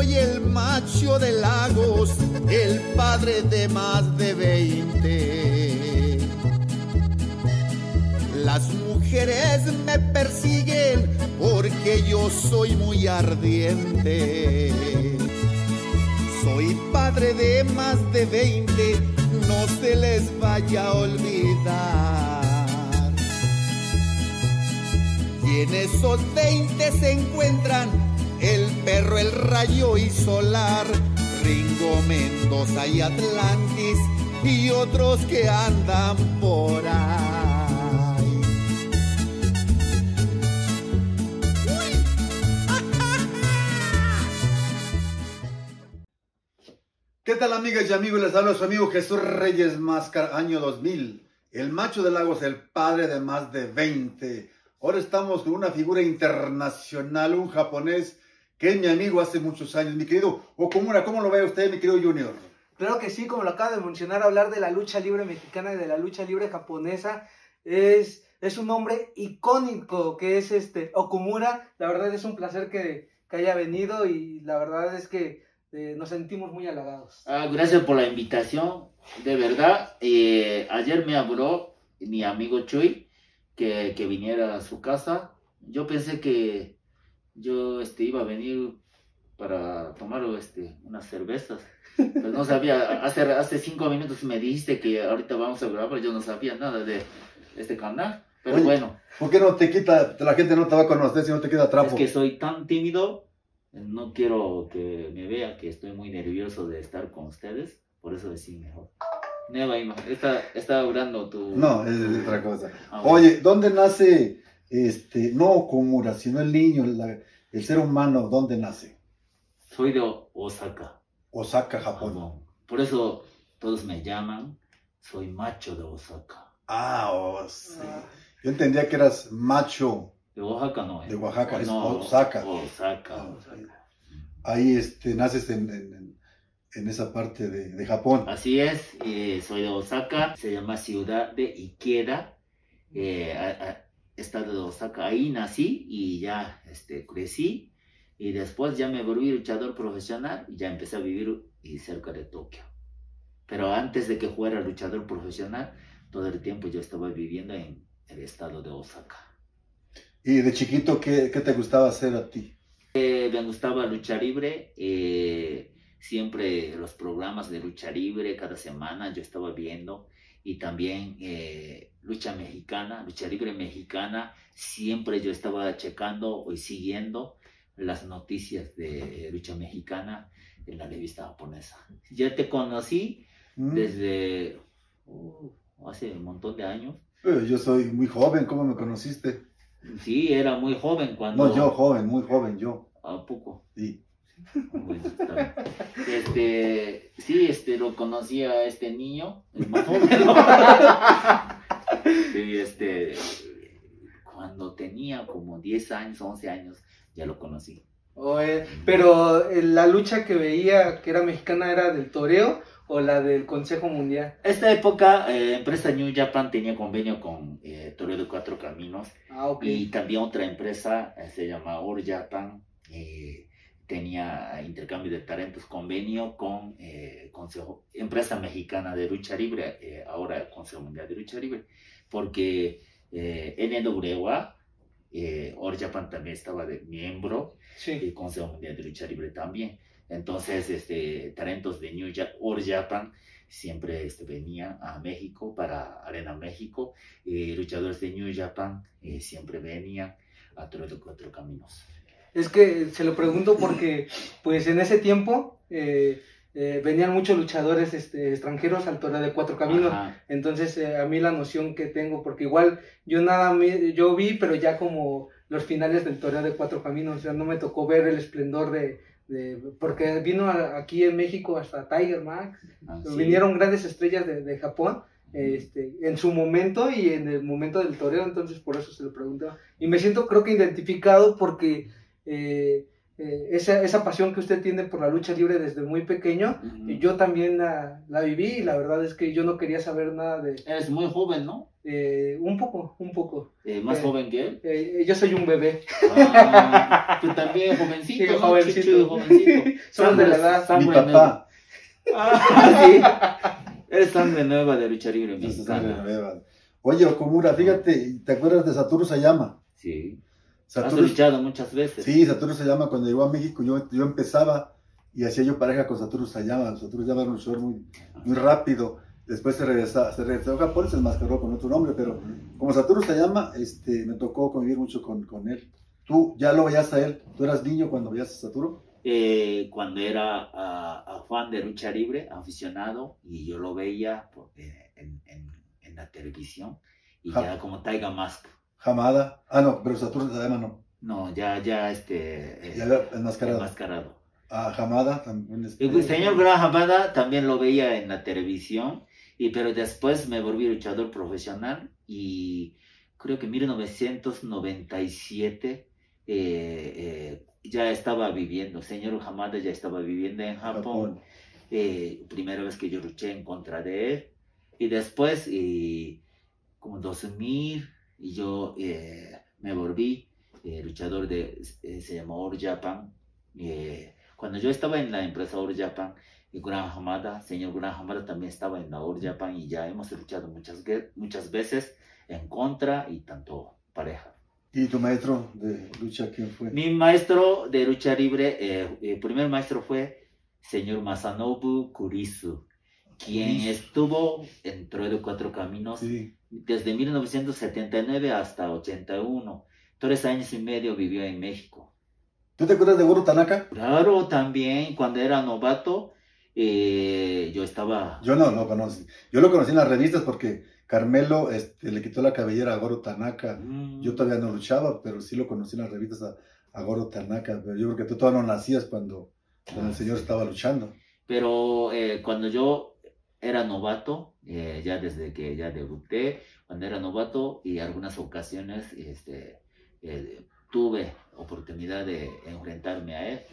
soy el macho de Lagos, el padre de más de 20. Las mujeres me persiguen porque yo soy muy ardiente. Soy padre de más de 20, no se les vaya a olvidar. Y en esos 20 se encuentran el Perro, el Rayo y Solar, Ringo, Mendoza y Atlantis y otros que andan por ahí. ¿Qué tal, amigas y amigos? Les habla su amigo Jesús Reyes Máscara, año 2000. El macho de Lagos, el padre de más de 20. Ahora estamos con una figura internacional, un japonés que es mi amigo hace muchos años, mi querido Okumura. ¿Cómo lo ve usted, mi querido Junior? Claro que sí, como lo acaba de mencionar, hablar de la lucha libre mexicana y de la lucha libre japonesa es un nombre icónico que es Okumura. La verdad es un placer que haya venido y la verdad es que nos sentimos muy halagados. Gracias por la invitación, de verdad. Ayer me habló mi amigo Chuy que viniera a su casa. Yo pensé que yo iba a venir para tomar unas cervezas. Pues no sabía, hace 5 minutos me dijiste que ahorita vamos a grabar, pero yo no sabía nada de este canal. Pero oye, bueno. ¿Por qué no te quita, la gente no te va a conocer si no te queda trapo? Es que soy tan tímido. No quiero que me vea que estoy muy nervioso de estar con ustedes, por eso decí mejor. Neva, está hablando tu... No, es otra cosa. Oye, ¿dónde nace, no Okumura, sino el niño, el ser humano, dónde nace? Soy de Osaka. Osaka, Japón. Por eso todos me llaman, soy macho de Osaka. Sí. Yo entendía que eras macho. De Oaxaca no es. De Oaxaca, es no, Osaka. Osaka. Ahí naces en esa parte de Japón. Así es, soy de Osaka, se llama ciudad de Ikeda, estado de Osaka. Ahí nací y ya crecí y después ya me volví luchador profesional y ya empecé a vivir cerca de Tokio. Pero antes de que fuera luchador profesional, todo el tiempo yo estaba viviendo en el estado de Osaka. ¿Y de chiquito qué te gustaba hacer a ti? Me gustaba lucha libre, siempre los programas de lucha libre, cada semana yo estaba viendo, y también lucha libre mexicana, siempre yo estaba checando y siguiendo las noticias de lucha mexicana en la revista japonesa. Ya te conocí desde hace un montón de años. Yo soy muy joven, ¿cómo me conociste? Sí, era muy joven cuando... No, yo joven, muy joven, yo. ¿A poco? Sí. Bueno, está bien. Sí, lo conocí a este niño, el más joven. Sí, cuando tenía como 10 años, 11 años, ya lo conocí. Pero la lucha que veía que era mexicana, ¿era del toreo o la del Consejo Mundial? Esta época, empresa New Japan tenía convenio con Toreo de Cuatro Caminos. Okay. Y también otra empresa, se llama All Japan, tenía intercambio de talentos, convenio con empresa mexicana de lucha libre, ahora Consejo Mundial de Lucha Libre, porque NWA, All Japan también estaba de miembro, sí, y Consejo Mundial de Lucha Libre también. Entonces, talentos de All Japan siempre venían a México para Arena México, luchadores de New Japan siempre venían a Toreo de Cuatro Caminos. Es que se lo pregunto porque, pues en ese tiempo venían muchos luchadores extranjeros al Toreo de Cuatro Caminos. Ajá. Entonces a mí la noción que tengo, porque igual yo vi, pero ya como los finales del Toreo de Cuatro Caminos, o sea, no me tocó ver el esplendor porque vino aquí en México hasta Tiger Max, sí, vinieron grandes estrellas de Japón, en su momento y en el momento del toreo, entonces por eso se lo preguntaba. Y me siento, creo que identificado porque esa pasión que usted tiene por la lucha libre desde muy pequeño, yo también la viví, y la verdad es que yo no quería saber nada de... Eres muy joven, ¿no? Un poco. ¿Más joven que él? Yo soy un bebé. Tú también, jovencito, Sí, ¿no? jovencito. Chuchu, jovencito. Somos de la edad. Mi papá. Sí. Eres sangre nueva de lucha libre mexicana. Oye, Okumura, fíjate, ¿te acuerdas de Satoru Sayama? Sí. Satoru, Has luchado muchas veces. sí, Satoru Sayama, cuando llegó a México, yo empezaba y hacía yo pareja con Satoru Sayama. Satoru Sayama era un luchador muy rápido. Después se regresó a Japón, se enmascaró con otro nombre, pero como Satoru Sayama, me tocó convivir mucho con él. ¿Tú ya lo veías a él? ¿Tú eras niño cuando veías a Satoru? Cuando era fan de lucha libre, aficionado, y yo lo veía en la televisión, y ya como Taiga Mask. Hamada. Ah, no, pero Satoru Sayama no. No, ya Ya era enmascarado. enmascarado. Hamada también. El señor Gran Hamada también lo veía en la televisión, pero después me volví luchador profesional, y creo que en 1997 ya estaba viviendo, señor Hamada ya estaba viviendo en Japón. Primera vez que yo luché en contra de él, y después, como 2000, y yo me volví luchador se llamó All Japan. Cuando yo estaba en la empresa All Japan, señor Gran Hamada también estaba en la All Japan, y ya hemos luchado muchas veces en contra y tanto pareja. ¿Y tu maestro de lucha quién fue? Mi maestro de lucha libre, el primer maestro fue señor Masanobu Kurisu, quien estuvo en Troya de Cuatro Caminos desde 1979 hasta 81. 3 años y medio vivió en México. ¿Tú te acuerdas de Goro Tanaka? Claro, también cuando era novato, yo estaba... Yo no lo conocí. Yo lo conocí en las revistas porque Carmelo le quitó la cabellera a Goro Tanaka. Yo todavía no luchaba, pero sí lo conocí en las revistas a Goro Tanaka. Pero yo creo que tú todavía no nacías cuando el señor estaba luchando. Pero cuando yo era novato, ya desde que ya debuté, cuando era novato, y algunas ocasiones tuve oportunidad de enfrentarme a él.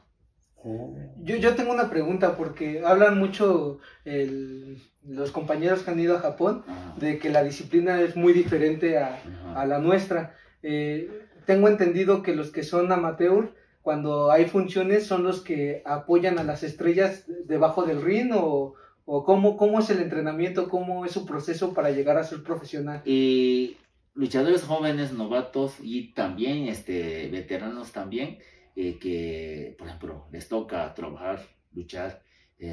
Yo tengo una pregunta, porque hablan mucho los compañeros que han ido a Japón de que la disciplina es muy diferente a la nuestra. Tengo entendido que los que son amateur, cuando hay funciones, son los que apoyan a las estrellas debajo del ring, o cómo es el entrenamiento, cómo es su proceso para llegar a ser profesional. Y luchadores jóvenes, novatos, y también veteranos también, que por ejemplo les toca trabajar, luchar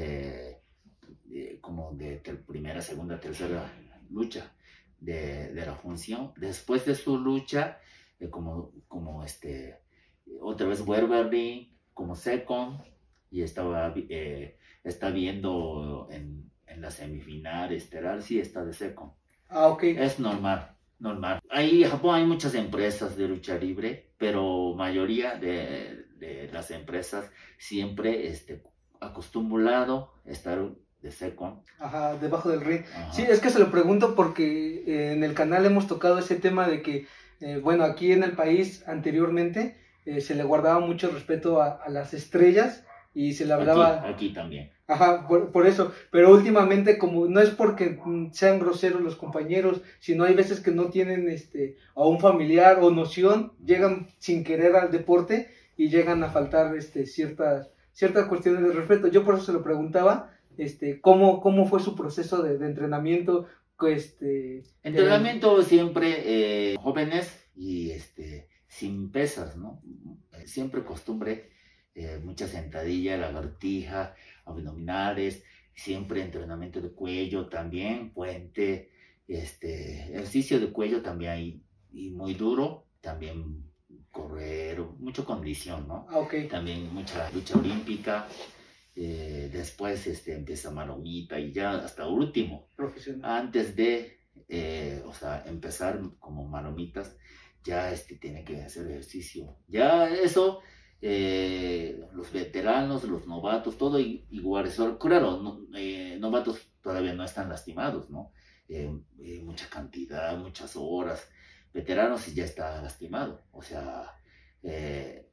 como de primera, segunda, tercera lucha de la función. Después de su lucha, como otra vez vuelve al ring como second, y está viendo en la semifinal estelar, sí está de second. Ok. Es normal. En Japón hay muchas empresas de lucha libre, pero mayoría de las empresas siempre acostumbrado a estar de second. Ajá, debajo del ring. Sí, es que se lo pregunto porque en el canal hemos tocado ese tema de que, bueno, aquí en el país anteriormente se le guardaba mucho respeto a las estrellas, y se le hablaba... Aquí también. Ajá, por eso, pero últimamente, como no es porque sean groseros los compañeros, sino hay veces que no tienen a un familiar o noción, llegan sin querer al deporte y llegan a faltar ciertas cuestiones de respeto. Yo por eso se lo preguntaba, cómo fue su proceso de entrenamiento. Entrenamiento siempre jóvenes y sin pesas, ¿no? Siempre costumbre, mucha sentadilla, lagartija, abdominales, siempre entrenamiento de cuello también, puente, ejercicio de cuello también, y muy duro, también correr, mucha condición, ¿no? Okay. También mucha lucha olímpica, después empieza maromita, y ya hasta último, antes de empezar como maromitas, ya tiene que hacer ejercicio, ya eso. Los veteranos, los novatos, todo igual. Claro, novatos todavía no están lastimados, ¿no? Mucha cantidad, muchas horas. Veteranos ya está lastimado. O sea,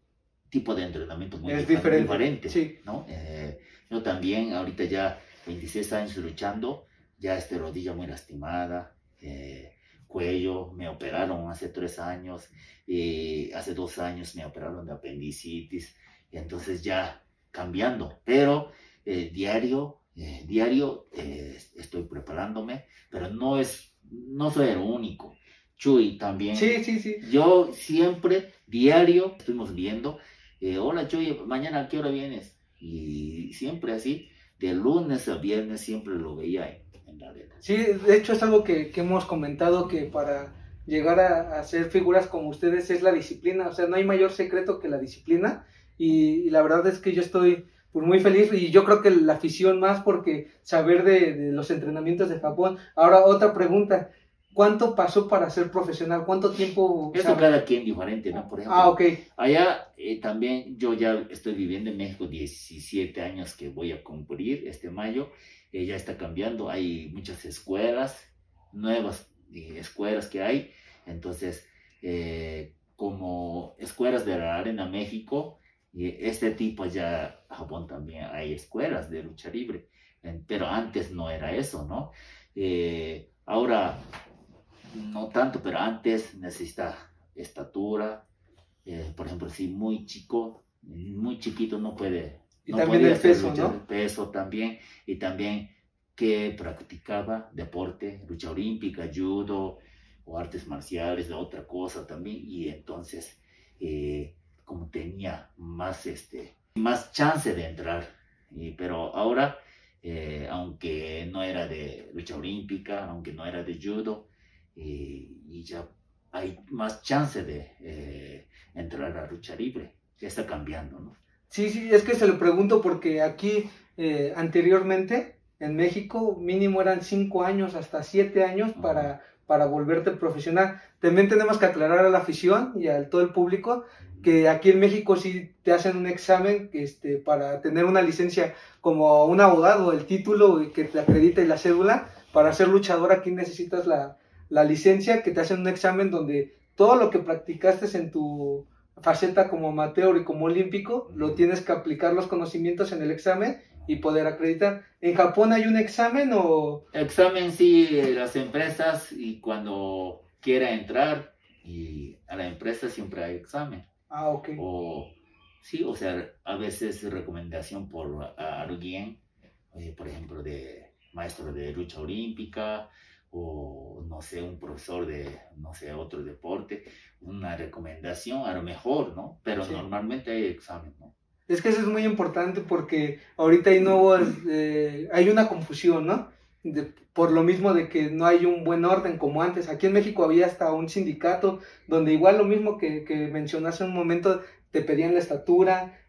tipo de entrenamiento muy diferente, sí. ¿no? Yo también, ahorita ya 26 años luchando, ya rodilla muy lastimada, cuello, me operaron hace 3 años, hace 2 años me operaron de apendicitis, entonces ya cambiando, pero diario estoy preparándome, pero no soy el único. Chuy también. Sí. Yo siempre, diario, estuvimos viendo, hola Chuy, mañana ¿a qué hora vienes? Y siempre así, de lunes a viernes siempre lo veía en la red. Sí, de hecho es algo que hemos comentado, que para llegar a ser figuras como ustedes es la disciplina, o sea, no hay mayor secreto que la disciplina, y la verdad es que yo estoy pues muy feliz, y yo creo que la afición más, porque saber de los entrenamientos de Japón. Ahora, otra pregunta, ¿cuánto pasó para ser profesional? ¿Cuánto tiempo? Eso cada quien diferente, ¿no? Por ejemplo, ok. Allá también yo ya estoy viviendo en México 17 años que voy a cumplir este mayo, ya está cambiando, hay muchas escuelas, nuevas escuelas que hay, entonces como escuelas de la Arena México, este tipo ya, Japón también hay escuelas de lucha libre, pero antes no era eso, ¿no? Ahora no tanto, pero antes necesita estatura, por ejemplo, si muy chiquito no puede. Y no también el peso, lucha, ¿no? El peso también, y también que practicaba deporte, lucha olímpica, judo o artes marciales, de otra cosa también, y entonces como tenía más chance de entrar, pero ahora, aunque no era de lucha olímpica, aunque no era de judo, y ya hay más chance de entrar a lucha libre, ya está cambiando, ¿no? Sí, es que se lo pregunto porque aquí anteriormente en México mínimo eran 5 años hasta 7 años para volverte profesional. También tenemos que aclarar a la afición y a todo el público que aquí en México sí te hacen un examen para tener una licencia como un abogado, el título que te acredita y la cédula. Para ser luchador aquí necesitas la licencia, que te hacen un examen donde todo lo que practicaste en tu faceta como amateur y como olímpico, lo tienes que aplicar los conocimientos en el examen y poder acreditar. ¿En Japón hay un examen o...? Examen sí, las empresas, y cuando quiera entrar y a la empresa siempre hay examen. Ok. Sí, o sea, a veces recomendación por alguien, por ejemplo, de maestro de lucha olímpica, o no sé, un profesor de, no sé, otro deporte, una recomendación a lo mejor, ¿no? Pero sí, normalmente hay examen, ¿no? Es que eso es muy importante porque ahorita hay una confusión, ¿no? Por lo mismo de que no hay un buen orden como antes. Aquí en México había hasta un sindicato donde igual lo mismo que mencionaste en un momento, te pedían la estatura,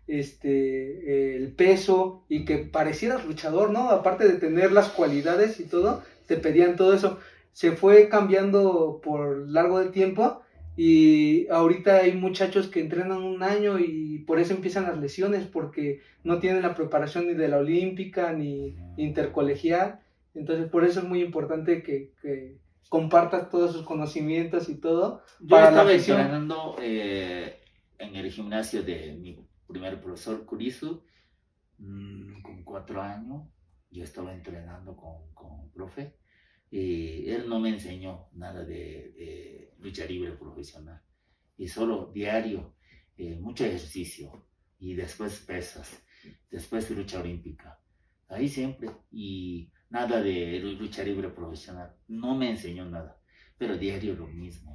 el peso, y que parecieras luchador, ¿no? Aparte de tener las cualidades y todo, te pedían todo eso. Se fue cambiando por largo de tiempo y ahorita hay muchachos que entrenan 1 año y por eso empiezan las lesiones, porque no tienen la preparación ni de la olímpica ni intercolegial. Entonces por eso es muy importante que compartas todos sus conocimientos y todo. Yo estaba entrenando en el gimnasio de mi primer profesor Kurisu, con 4 años. Yo estaba entrenando con un profe y él no me enseñó nada de lucha libre profesional, y solo diario, mucho ejercicio, y después pesas, después lucha olímpica, ahí siempre, y nada de lucha libre profesional, no me enseñó nada, pero diario lo mismo,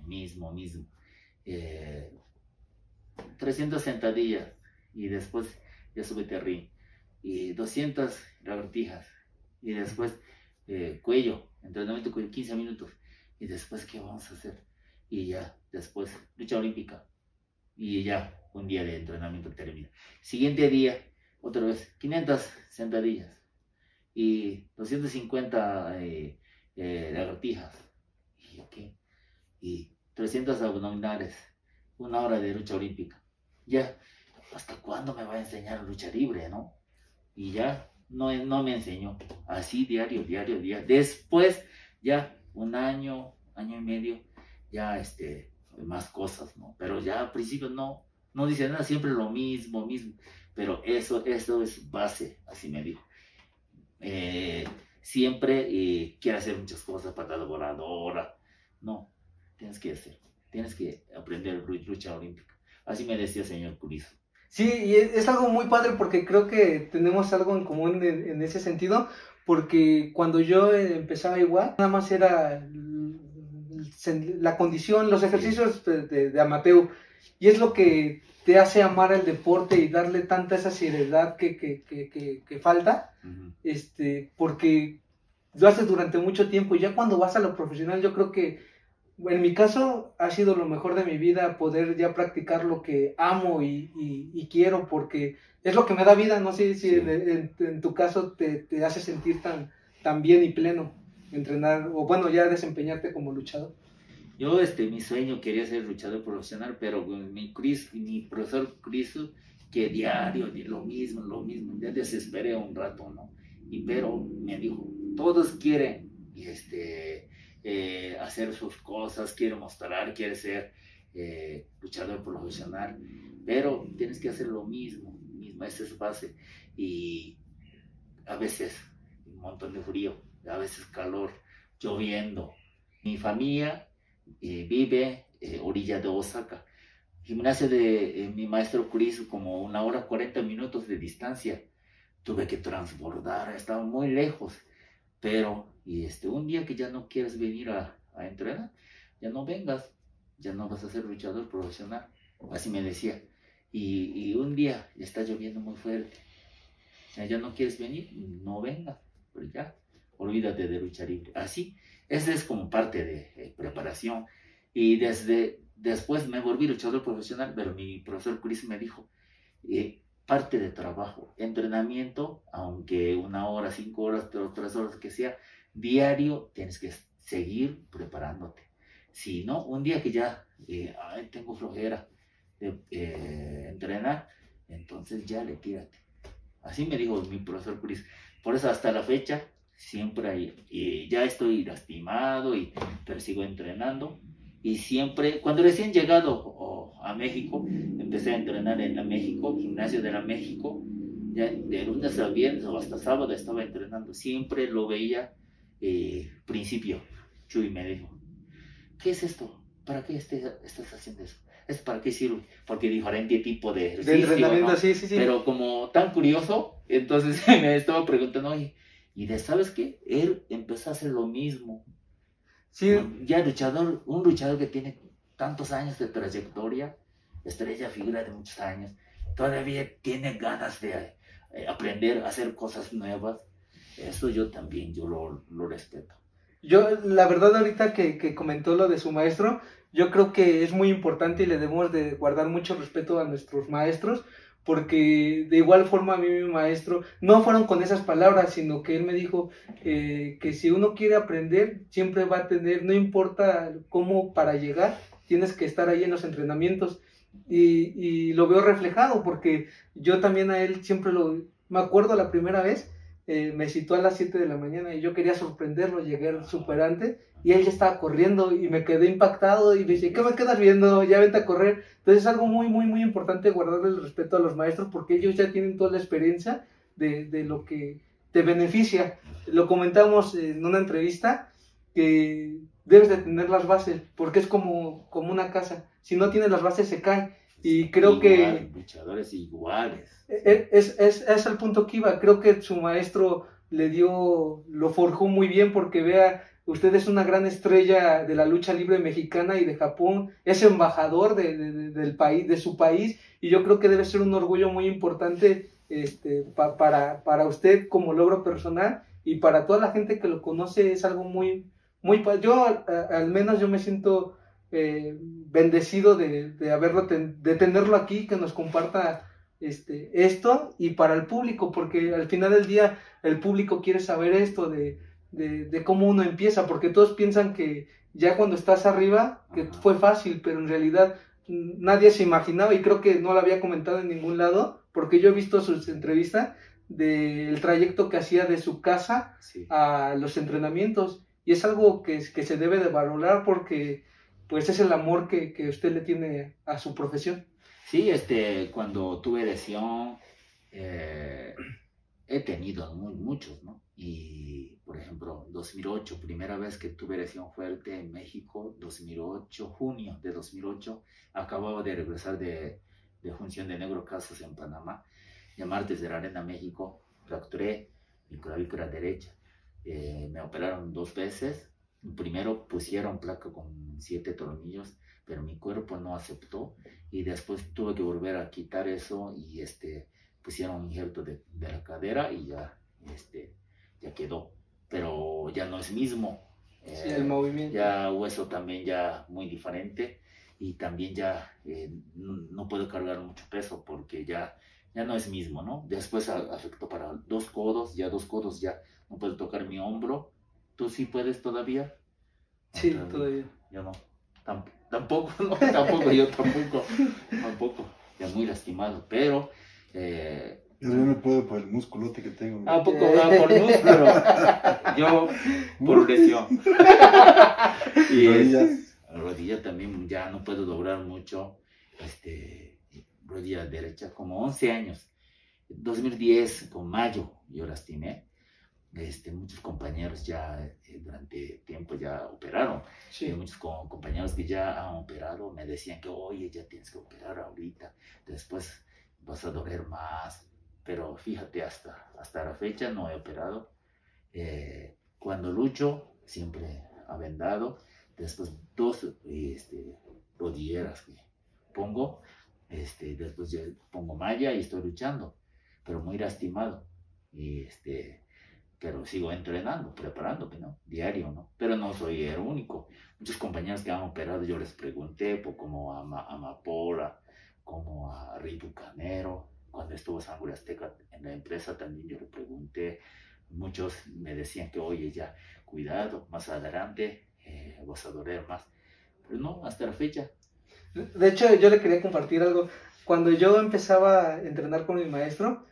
300 sentadillas, y después ya súbete al ring, y 200 lagartijas, y después cuello, entrenamiento cuello, 15 minutos, y después ¿qué vamos a hacer? Y ya, después lucha olímpica, y ya, un día de entrenamiento termina. Siguiente día, otra vez, 500 sentadillas, y 250 lagartijas, y 300 abdominales, 1 hora de lucha olímpica. Ya, ¿hasta cuándo me va a enseñar lucha libre, no? Y ya, no me enseñó, así diario. Después, ya 1 año, 1 año y medio, ya más cosas, ¿no? Pero ya al principio no no dice nada, siempre lo mismo, pero eso es base, así me dijo. Siempre quiere hacer muchas cosas, patada voladora, no, tienes que aprender lucha olímpica, así me decía el señor Curizo. Sí, y es algo muy padre porque creo que tenemos algo en común en ese sentido, porque cuando yo empezaba igual, nada más era la condición, los ejercicios de amateur, y es lo que te hace amar el deporte y darle tanta esa seriedad que falta, porque lo haces durante mucho tiempo, y ya cuando vas a lo profesional, yo creo que en mi caso ha sido lo mejor de mi vida poder ya practicar lo que amo y quiero, porque es lo que me da vida. No sé si en tu caso te hace sentir tan bien y pleno entrenar, o bueno, ya desempeñarte como luchador. Yo, mi sueño quería ser luchador profesional, pero mi profesor Cristo, que diario, lo mismo, ya desesperé un rato, ¿no? Pero me dijo, todos quieren, hacer sus cosas, quiere mostrar, quiere ser luchador profesional, pero tienes que hacer lo mismo, esa es base, y a veces un montón de frío, a veces calor, lloviendo. Mi familia vive orilla de Osaka, gimnasio de mi maestro Chris, como 1 hora 40 minutos de distancia, tuve que transbordar, estaba muy lejos. Pero, un día que ya no quieres venir a entrenar, ya no vengas, ya no vas a ser luchador profesional, así me decía. Y un día está lloviendo muy fuerte, ya no quieres venir, no vengas, pero ya, olvídate de luchar libre. Así, esa es como parte de preparación. Y después me volví luchador profesional, pero mi profesor Chris me dijo, parte de trabajo, entrenamiento, aunque 1 hora, 5 horas, 3 horas que sea, diario tienes que seguir preparándote. Si no, un día que ya tengo flojera de entrenar, entonces ya retírate. Así me dijo mi profesor Chris. Por eso hasta la fecha siempre ya estoy lastimado, pero sigo entrenando. Y siempre, cuando recién llegado a México, empecé a entrenar en la México, gimnasio de la México, ya de lunes a viernes o hasta sábado estaba entrenando. Siempre lo veía, principio, Chuy me dijo, ¿qué es esto? ¿Para qué estás haciendo eso? ¿Es para qué sirve? Porque diferente tipo de ejercicio, de entrenamiento, ¿no? Sí. Pero como tan curioso, entonces me estaba preguntando, oye, ¿sabes qué? Él empezó a hacer lo mismo. Sí. Ya un luchador que tiene tantos años de trayectoria, estrella, figura de muchos años, todavía tiene ganas de aprender a hacer cosas nuevas. Eso yo lo respeto. Yo, la verdad, ahorita que comentó lo de su maestro, yo creo que es muy importante y le debemos de guardar mucho respeto a nuestros maestros, porque de igual forma a mí mi maestro, no fueron con esas palabras, sino que él me dijo que si uno quiere aprender, siempre va a tener, no importa cómo para llegar, tienes que estar ahí en los entrenamientos, y lo veo reflejado, porque yo también a él siempre me acuerdo la primera vez, me citó a las 7 de la mañana y yo quería sorprenderlo, llegué súper antes y él ya estaba corriendo y me quedé impactado y me dice, ¿qué me quedas viendo? Ya vente a correr. Entonces es algo muy, muy, muy importante guardarle el respeto a los maestros, porque ellos ya tienen toda la experiencia de lo que te beneficia. Lo comentamos en una entrevista, que debes de tener las bases, porque es como una casa, si no tienes las bases se cae. Y creo que luchadores iguales. Es el punto que iba. Creo que su maestro lo forjó muy bien, porque vea, usted es una gran estrella de la lucha libre mexicana y de Japón, es embajador del país, de su país, y yo creo que debe ser un orgullo muy importante para usted como logro personal, y para toda la gente que lo conoce es algo muy, muy, yo al menos yo me siento bendecido de tenerlo aquí, que nos comparta esto, y para el público, porque al final del día el público quiere saber esto de cómo uno empieza, porque todos piensan que ya cuando estás arriba, que fue fácil, pero en realidad nadie se imaginaba, y creo que no lo había comentado en ningún lado, porque yo he visto sus entrevistas del trayecto que hacía de su casa a los entrenamientos, y es algo que se debe de valorar, porque pues es el amor que usted le tiene a su profesión. Sí, cuando tuve lesión, he tenido muchos, ¿no? Y, por ejemplo, 2008, primera vez que tuve lesión fuerte en México, 2008, junio de 2008, acababa de regresar de función de Negro Casas en Panamá, y martes de la Arena México, fracturé mi clavícula derecha. Me operaron 2 veces. Primero pusieron placa con 7 tornillos, pero mi cuerpo no aceptó, y después tuve que volver a quitar eso y pusieron un injerto de la cadera y ya quedó, pero ya no es mismo. Sí, el movimiento. Ya hueso también ya muy diferente, y también ya no puedo cargar mucho peso porque ya no es mismo, ¿no? Después afectó para 2 codos, ya 2 codos ya no puedo tocar mi hombro. ¿Tú sí puedes todavía? Sí, todavía. Yo no. Tampoco, no, tampoco, yo tampoco. Ya muy lastimado, pero... Yo no puedo por el musculote que tengo. Poco por músculo, yo por lesión. Y rodilla también ya no puedo doblar mucho. Rodilla derecha, como 11 años. 2010, con mayo, yo lastimé. Muchos compañeros ya durante tiempo ya operaron. Sí. Muchos compañeros que ya han operado me decían que, oye, ya tienes que operar ahorita, después vas a doler más. Pero fíjate, hasta la fecha no he operado. Cuando lucho, siempre ha vendado. Después 2 rodilleras que pongo. Después ya pongo malla y estoy luchando, pero muy lastimado. Pero sigo entrenando, preparándome, ¿no? Diario, ¿no? Pero no soy el único. Muchos compañeros que han operado, yo les pregunté, como a Amapola, como a Rey Bucanero. Cuando estuvo Sangre Azteca en la empresa también yo le pregunté. Muchos me decían que, oye, ya, cuidado, más adelante vas a doler más. Pero no, hasta la fecha. De hecho, yo le quería compartir algo. Cuando yo empezaba a entrenar con mi maestro,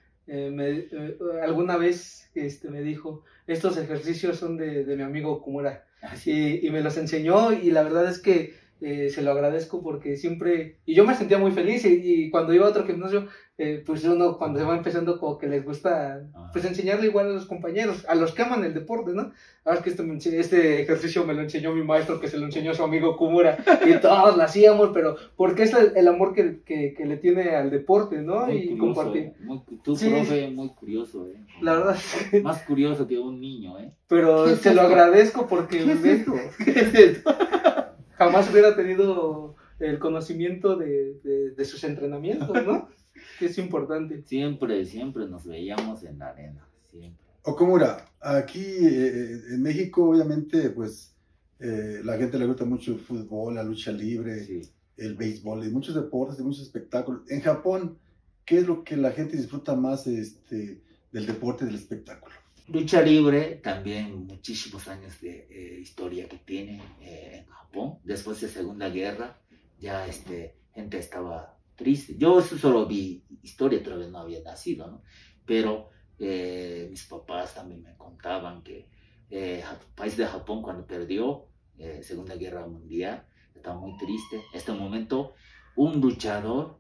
alguna vez me dijo, estos ejercicios son de mi amigo Kumura. Y me los enseñó, y la verdad es que se lo agradezco porque siempre, y yo me sentía muy feliz, y cuando iba a otro gimnasio, pues uno cuando se va empezando como que les gusta pues enseñarle igual a los compañeros, a los que aman el deporte, ¿no? Ahora que este ejercicio me lo enseñó mi maestro, que se lo enseñó su amigo Kumura, y todos lo hacíamos, pero porque es el amor que le tiene al deporte, ¿no? Muy y curioso, compartir. Sí, profe, muy curioso, La verdad. Más curioso que un niño, Pero se lo agradezco porque ¿qué es esto? Jamás hubiera tenido el conocimiento de sus entrenamientos, ¿no? Que es importante. Siempre nos veíamos en la arena, siempre. Okumura, aquí en México, obviamente, pues la gente le gusta mucho el fútbol, la lucha libre, sí, el béisbol, y muchos deportes, y muchos espectáculos. En Japón, ¿qué es lo que la gente disfruta más del deporte y del espectáculo? Lucha libre, también muchísimos años de historia que tiene en Japón. Después de Segunda Guerra, ya gente estaba triste. Yo solo vi historia, todavía no había nacido, ¿no? Pero mis papás también me contaban que el país de Japón, cuando perdió Segunda Guerra Mundial, estaba muy triste. En este momento, un luchador,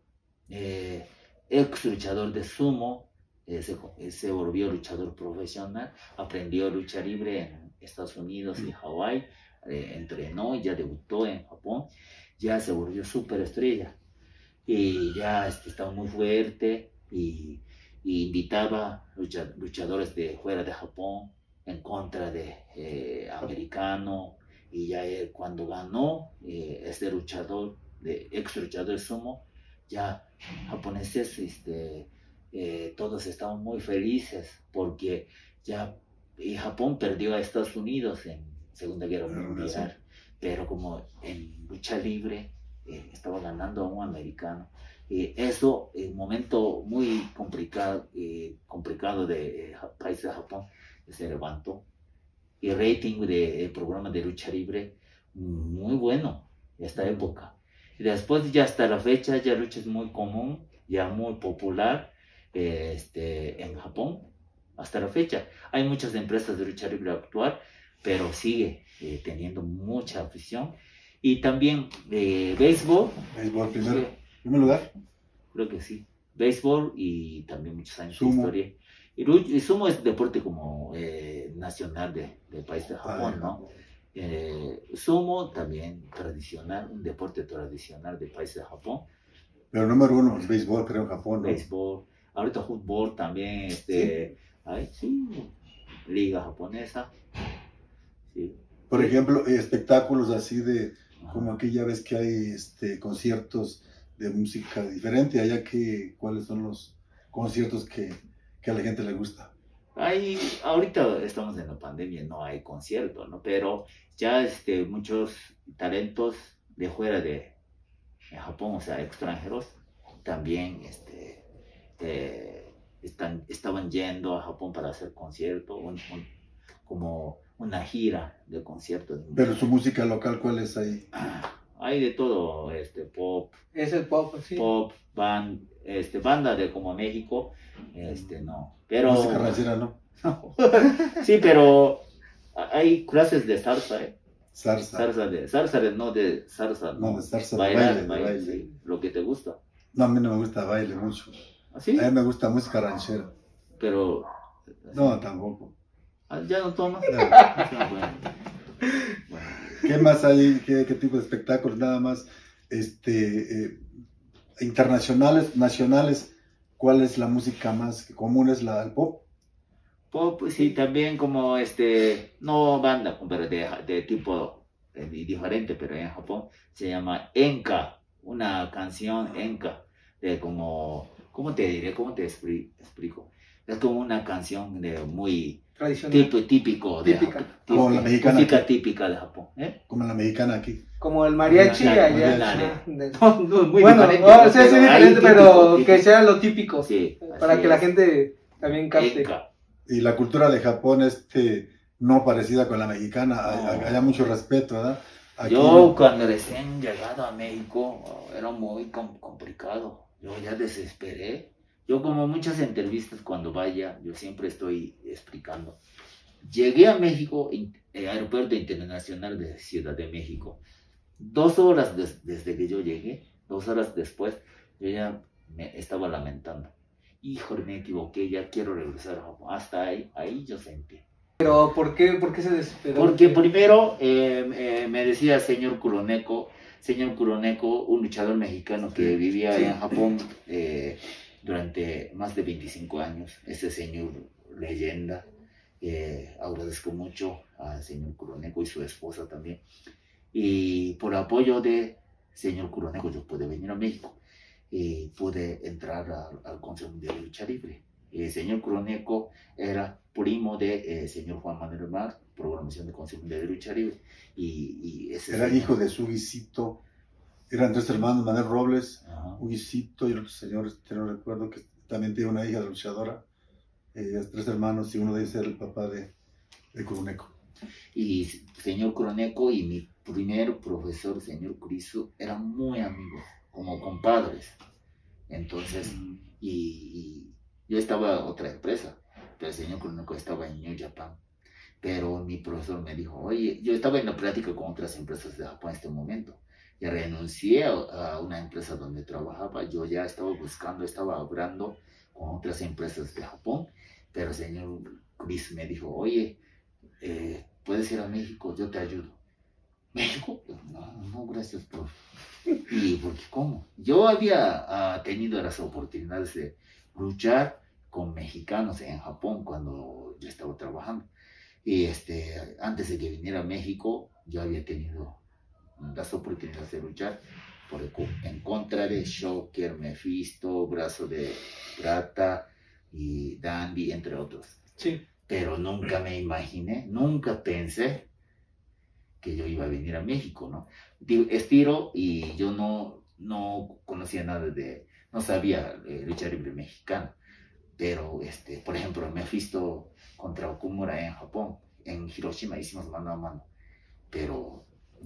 ex luchador de sumo, se volvió luchador profesional, aprendió lucha libre en Estados Unidos y Hawái, entrenó y ya debutó en Japón, ya se volvió superestrella, y ya estaba muy fuerte, y invitaba luchadores de fuera de Japón en contra de americano, y ya cuando ganó este luchador, ex luchador de sumo, ya japoneses, todos estaban muy felices porque ya Japón perdió a Estados Unidos en Segunda Guerra Mundial, pero como en lucha libre estaba ganando a un americano. Eso, un momento muy complicado del país de Japón, se levantó. Y el rating del programa de lucha libre muy bueno en esta época. Y después ya hasta la fecha ya lucha es muy común, ya muy popular en Japón hasta la fecha. Hay muchas empresas de lucha libre actual, pero sigue teniendo mucha afición. Y también béisbol. Béisbol primero. ¿En primer lugar? creo que sí. Béisbol y también muchos años Sumo. de historia. Y sumo es deporte como nacional del país de Japón, ¿no? Sumo también tradicional, un deporte tradicional del país de Japón. Pero número uno es béisbol, creo, en Japón, ¿no? Béisbol, ahorita fútbol también, sí, liga japonesa. Sí. Por ejemplo, espectáculos así de, como Ajá. aquí ya ves que hay conciertos de música diferente, allá que, ¿cuáles son los conciertos que a la gente le gusta? Ahorita estamos en la pandemia, no hay concierto, ¿no? Pero ya muchos talentos de fuera de Japón, o sea, extranjeros, también estaban yendo a Japón para hacer concierto, como una gira de conciertos. Pero su música local, ¿cuál es ahí? Hay de todo, pop, Es el pop, sí. banda de como México, no. Pero Música ranchera, ¿no? sí, pero hay clases de salsa, Salsa. salsa de salsa, No, de salsa, de bailar, baile. sí, lo que te gusta. No, a mí no me gusta baile mucho. ¿Así? A mí me gusta música ranchera. Pero No, tampoco. ya no tomas. No. Bueno. ¿Qué más hay? ¿Qué tipo de espectáculos? Nada más, internacionales, nacionales, ¿cuál es la música más común? ¿Es el pop? Pop, sí, también como no banda, pero de tipo diferente, pero en Japón se llama enka, una canción enka, de como, ¿cómo te diré? ¿Cómo te explico? Es como una canción de muy Tradicional. típico Típica. Como la mexicana música aquí. típica de Japón, ¿eh? Como la mexicana aquí. Como el mariachi Claro, allá. mariachi. Ajá, No, muy bueno, diferente, no, ¿no? sí, es Pero diferente, ahí pero típico, que sea lo típico. sí, Para así que la es. gente también capte. Enka. Y la cultura de Japón, no parecida con la mexicana, No. hay mucho respeto, ¿verdad? Aquí Yo cuando recién llegado a México era muy complicado. Yo ya desesperé. Yo como muchas entrevistas cuando vaya, yo siempre estoy explicando. Llegué a México, Aeropuerto Internacional de Ciudad de México. 2 horas desde que yo llegué, 2 horas después, yo ya me estaba lamentando. Híjole, me equivoqué, ya quiero regresar a Japón. Hasta ahí yo sentí. Pero ¿por qué se desesperó? Porque primero me decía señor Kuroneko, un luchador mexicano que vivía Sí. en Japón durante más de 25 años, ese señor leyenda. Agradezco mucho al señor Kuroneko y su esposa también. Y por apoyo de señor Kuroneko yo pude venir a México y pude entrar al Consejo Mundial de Lucha Libre. El señor Kuroneko era primo de señor Juan Manuel Mar, programación de Consejo Mundial de Lucha Libre. Y ese era señor, hijo de Sugisito, eran 3 hermanos, Manuel Robles, ajá, Huguisito y el otro señor, no recuerdo, que también tiene una hija de luchadora, 3 hermanos, y uno de ellos era el papá de Kuroneko. y señor Kuroneko y mi primer profesor, señor Kurisu, eran muy amigos, como compadres. Entonces, y yo estaba en otra empresa, pero el señor Kuroneko estaba en New Japan. Pero mi profesor me dijo, oye, yo estaba en la práctica con otras empresas de Japón en este momento. Y renuncié a una empresa donde trabajaba. Yo ya estaba hablando con otras empresas de Japón. Pero el señor Chris me dijo, oye, puedes ir a México, yo te ayudo. ¿México? No, gracias, profe. ¿Y por qué cómo? Yo había tenido las oportunidades de luchar con mexicanos en Japón cuando yo estaba trabajando. Y antes de que viniera a México, yo había tenido las oportunidades de luchar en contra de Shocker, Mephisto, Brazo de Plata y Dandy, entre otros. Sí. Pero nunca me imaginé, nunca pensé que yo iba a venir a México, ¿no? Estiro y yo no conocía nada no sabía lucha libre mexicana. Pero, por ejemplo, Mephisto contra Okumura en Japón, en Hiroshima hicimos mano a mano. Pero,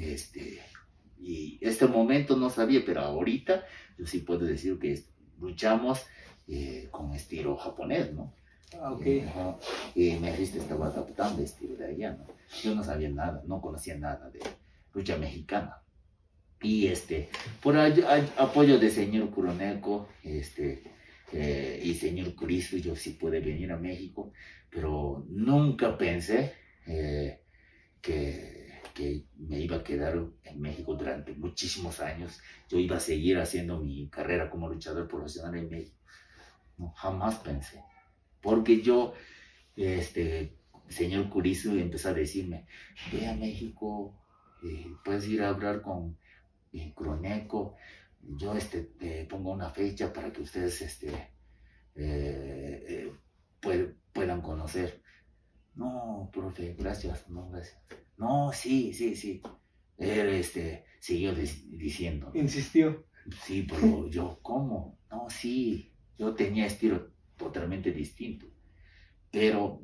y este momento no sabía, pero ahorita yo sí puedo decir que luchamos con estilo japonés, ¿no? Ok. Y Mephisto estaba adaptando el estilo de allá, ¿no? Yo no sabía nada, no conocía nada de lucha mexicana. Y por apoyo de señor Curoneco, y señor Curizo, yo sí pude venir a México, pero nunca pensé que me iba a quedar en México durante muchísimos años. Yo iba a seguir haciendo mi carrera como luchador profesional en México. No, jamás pensé. Porque yo, señor Curizo empezó a decirme, ve a México, puedes ir a hablar con Curoneco, yo te pongo una fecha para que ustedes puedan conocer. No, profe, gracias, no, gracias. No, sí. Él siguió diciendo. Insistió. Sí, pero yo, ¿cómo? No, sí, yo tenía estilo totalmente distinto. Pero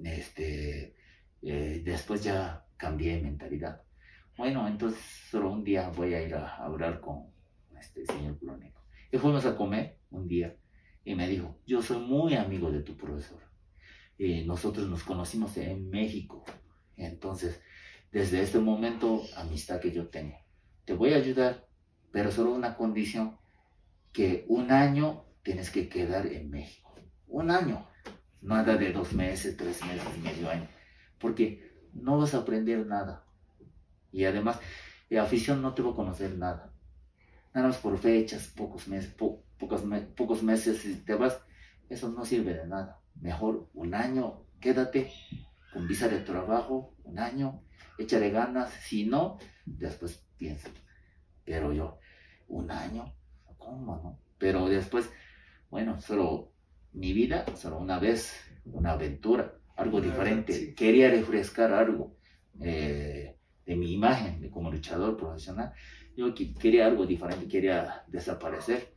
después ya cambié de mentalidad. Bueno, entonces solo un día voy a ir a hablar con señor Curoneco. Y fuimos a comer un día y me dijo, yo soy muy amigo de tu profesor. Nosotros nos conocimos en México. Entonces, desde este momento, amistad que yo tengo, te voy a ayudar, pero solo una condición, que un año tienes que quedar en México. Un año, nada de 2 meses, 3 meses, medio año, porque no vas a aprender nada. Y además, afición no te va a conocer nada. Nada más por fechas, pocos meses, si te vas, eso no sirve de nada. Mejor un año, quédate con visa de trabajo, un año, échale ganas. Si no, después piensa. Pero yo, un año, ¿cómo no? Pero después, bueno, solo mi vida, solo una vez, una aventura, algo diferente. Sí. Quería refrescar algo de mi imagen como luchador profesional. Yo quería algo diferente, quería desaparecer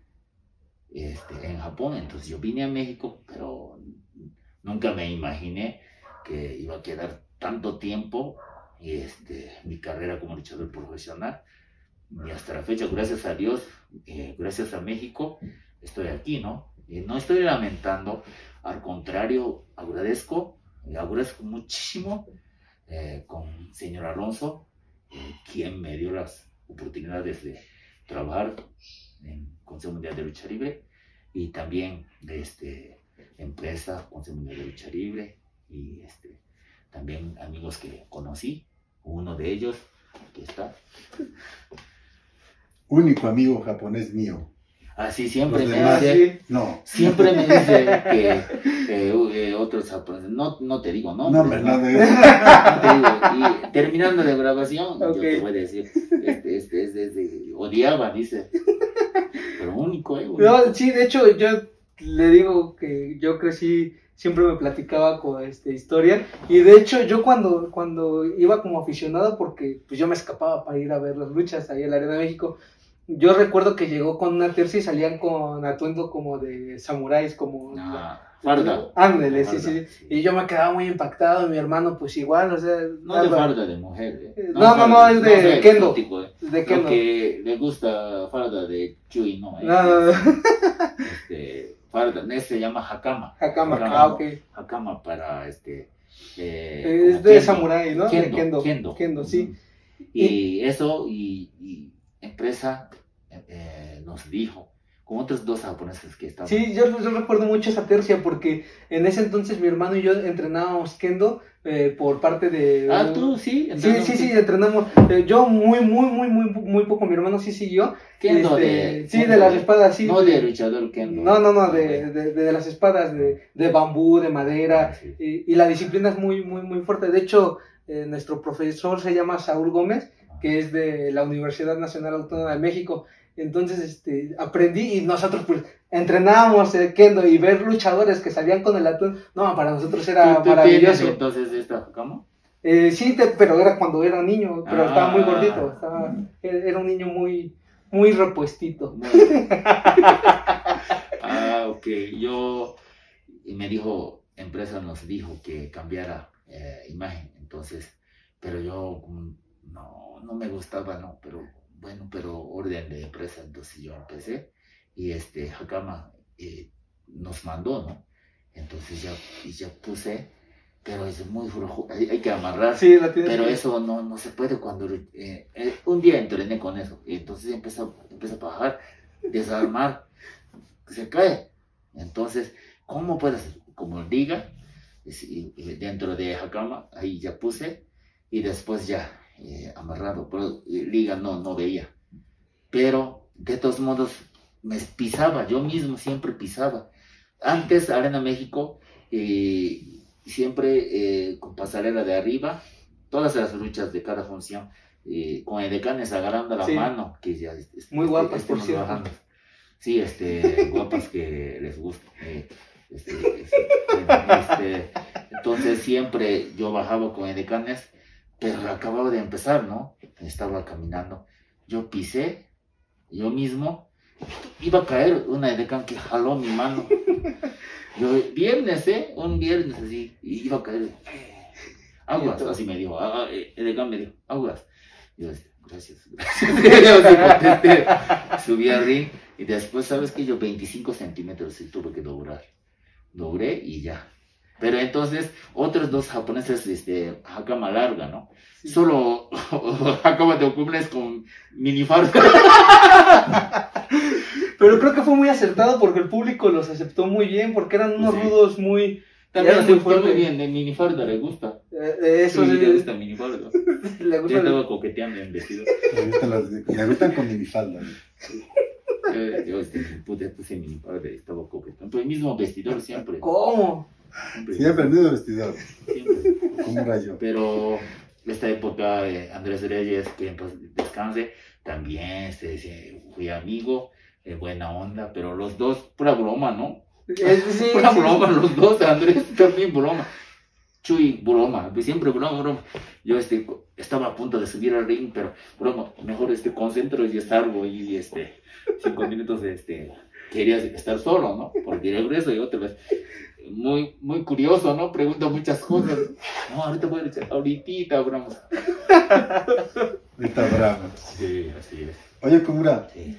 en Japón. Entonces yo vine a México, pero nunca me imaginé que iba a quedar tanto tiempo mi carrera como luchador profesional. Y hasta la fecha, gracias a Dios, gracias a México, estoy aquí, ¿no? Y no estoy lamentando, al contrario, agradezco muchísimo con señor Alonso, quien me dio las oportunidades de trabajar en Consejo Mundial de Lucha Libre, y también de empresa Consejo Mundial de Lucha Libre, y también amigos que conocí. Uno de ellos, aquí está. Único amigo japonés mío. Así siempre me demás, dice, no. Siempre me dice que otros japoneses, no te digo, ¿no? No, verdad. Y terminando la grabación, okay, yo te voy a decir, odiaba, dice, pero único, No, sí, de hecho, yo le digo que yo crecí, siempre me platicaba con historia, y de hecho yo cuando iba como aficionado, porque pues yo me escapaba para ir a ver las luchas ahí en la Arena de México, yo recuerdo que llegó con una tercia y salían con atuendo como de samuráis, como... farda. Ándale, sí. Y yo me quedaba muy impactado, y mi hermano pues igual, o sea... No de farda de mujer, No, es de kendo. De kendo. Que le gusta farda de chui, ¿no? No. Farda, se llama hakama. Hakama, ok. Hakama para es de samurái, ¿no? Kendo, sí. Y eso, y empresa nos dijo, con otros 2 japoneses que estaban. Sí, yo recuerdo mucho esa tercia, porque en ese entonces mi hermano y yo entrenábamos kendo por parte de... ¿tú sí? Sí, entrenamos. Yo muy poco, mi hermano sí siguió. Kendo de las espadas, sí. No de luchador kendo. No, de las espadas de bambú, de madera, sí. Y la disciplina es muy fuerte. De hecho, nuestro profesor se llama Saúl Gómez, que es de la Universidad Nacional Autónoma de México. Entonces aprendí, y nosotros pues entrenábamos kendo, y ver luchadores que salían con el atuendo, no, para nosotros era maravilloso. Entonces esta cama? Sí, pero era cuando era niño, pero estaba muy gordito, era un niño muy repuestito. Ok, me dijo, empresa nos dijo que cambiara imagen, entonces, pero yo no me gustaba, no, pero orden de empresa, entonces yo empecé, y Hakama nos mandó, ¿no? Entonces ya puse, pero es muy flojo, hay que amarrar, Sí, pero eso no se puede cuando, un día entrené con eso, y entonces empieza a bajar, desarmar, se cae, entonces, ¿cómo puedes? Como liga, dentro de Hakama, ahí ya puse, y después ya, amarrado, pero liga no veía, pero de todos modos, me pisaba, yo mismo siempre pisaba, antes Arena México, siempre con pasarela de arriba, todas las luchas de cada función, con edecanes agarrando la mano, que ya muy guapas, por cierto. Bajando. Sí, guapas que les gusta. Entonces siempre yo bajaba con edecanes, pero acababa de empezar, ¿no? Estaba caminando, yo pisé, yo mismo, iba a caer una edecán que jaló mi mano. Yo, un viernes así, iba a caer. Aguas, así me dijo. Edecán me dijo, aguas. Yo, gracias. Subí al ring y después, ¿sabes qué? Yo 25 centímetros y tuve que doblar. Doblé y ya. Pero entonces, otros dos japoneses, Hakama larga, ¿no? Sí. Solo Hakama de Okubles con minifalda. Pero creo que fue muy acertado porque el público los aceptó muy bien, porque eran unos rudos muy... También se fue muy bien, de minifalda le gusta. Eso sí. Le gusta minifalda. Le gusta. Yo estaba coqueteando en vestido. Me gustan con minifalda. Yo puse minifalda y estaba coqueteando. Pues el mismo vestidor siempre. ¿Cómo? Siempre el mismo vestidor. Siempre. Como un rayo. Pero esta época de Andrés Reyes, que descanse, también fui amigo. Buena onda, pero los dos, pura broma, ¿no? Sí, pura broma, los dos, Andrés también broma, Chuy broma, siempre broma. Yo estaba a punto de subir al ring, pero broma, mejor concentro y salgo y 5 minutos quería estar solo, ¿no? Porque regreso y otra vez, muy curioso, ¿no? Pregunta muchas cosas. No, ahorita voy a decir, ahorita broma. Ahorita broma. Sí, así es. Oye, Komura. Sí.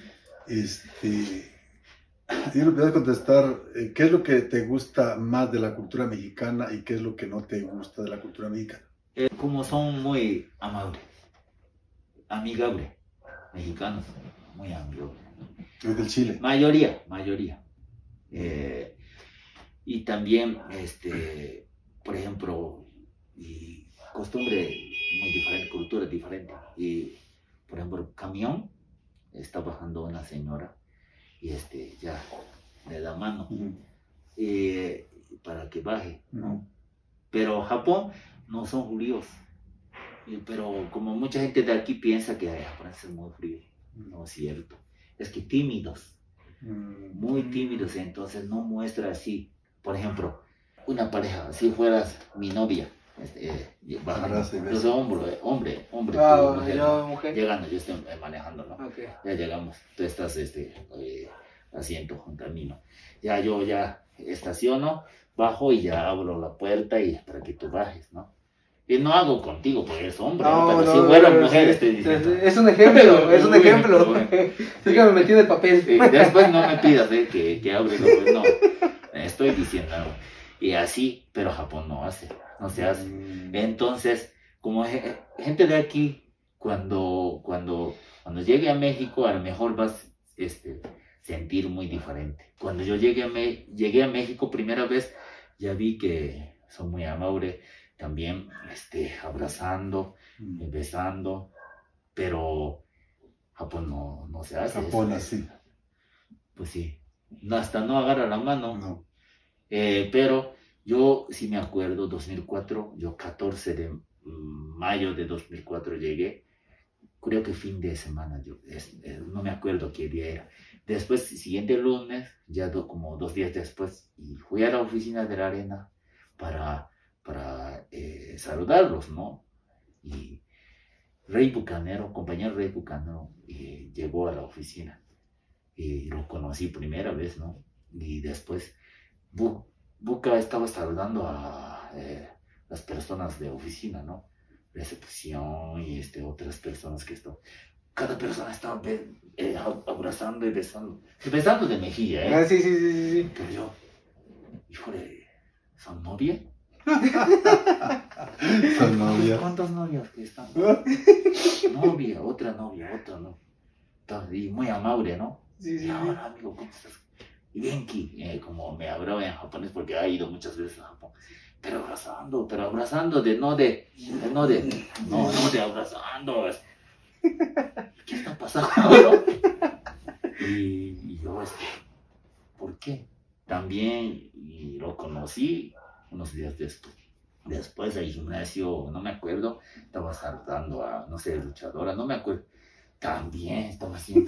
Yo le voy a contestar, ¿qué es lo que te gusta más de la cultura mexicana y qué es lo que no te gusta de la cultura mexicana? Como son muy amables, amigables, mexicanos, muy amigables. ¿Es del Chile? Mayoría. Y también, por ejemplo, costumbre muy diferente, cultura diferente. Y, por ejemplo, camión. Está bajando una señora y ya le da mano para que baje, ¿no? Pero Japón no son fríos, pero como mucha gente de aquí piensa que japoneses son muy fríos, no es cierto, es que tímidos, muy tímidos, entonces no muestra así. Por ejemplo, una pareja, si fueras mi novia, entonces hombre, mujer. Llegando, yo estoy manejando, ¿no? Okay. Ya llegamos, tú estás asiento junto a mí, ¿no? Ya yo estaciono, bajo y ya abro la puerta y para que tú bajes, ¿no? Y no hago contigo porque eres hombre, ¿no? Pero si fuera mujer estoy diciendo. Es un ejemplo, es un ejemplo. Sí que me metí de papel. Después no me pidas que hable, no, estoy diciendo algo. Y así, pero Japón no se hace. Entonces, como gente de aquí, cuando llegue a México, a lo mejor vas sentir muy diferente. Cuando yo llegué a México primera vez, ya vi que son muy amables, también abrazando, besando, pero Japón no se hace. Japón así. Pues sí, hasta no agarra la mano. No. Pero yo sí me acuerdo, 2004, yo 14 de mayo de 2004 llegué, creo que fin de semana, no me acuerdo qué día era. Después, siguiente lunes, ya como 2 días después, y fui a la oficina de la Arena para saludarlos, ¿no? Y compañero Rey Bucanero, llegó a la oficina, y lo conocí primera vez, ¿no? Y después Buca estaba saludando a las personas de oficina, ¿no? Recepción y otras personas que estaban. Cada persona estaba abrazando y besando. Besando de mejilla, ¿eh? Sí. Pero yo, híjole, ¿son novia? Son novias. ¿Cuántas novias que están? Novia, otra novia, otra no. Y muy amable, ¿no? Sí, sí. Y ahora, amigo, ¿cómo estás? Y Genki, como me hablaba en japonés porque ha ido muchas veces a Japón. Pero abrazando, no de abrazando. ¿Qué está pasando? Y yo, ¿por qué? También, y lo conocí unos días después. Después del gimnasio, no me acuerdo, estaba saltando a, no sé, luchadora, no me acuerdo. También estaba haciendo.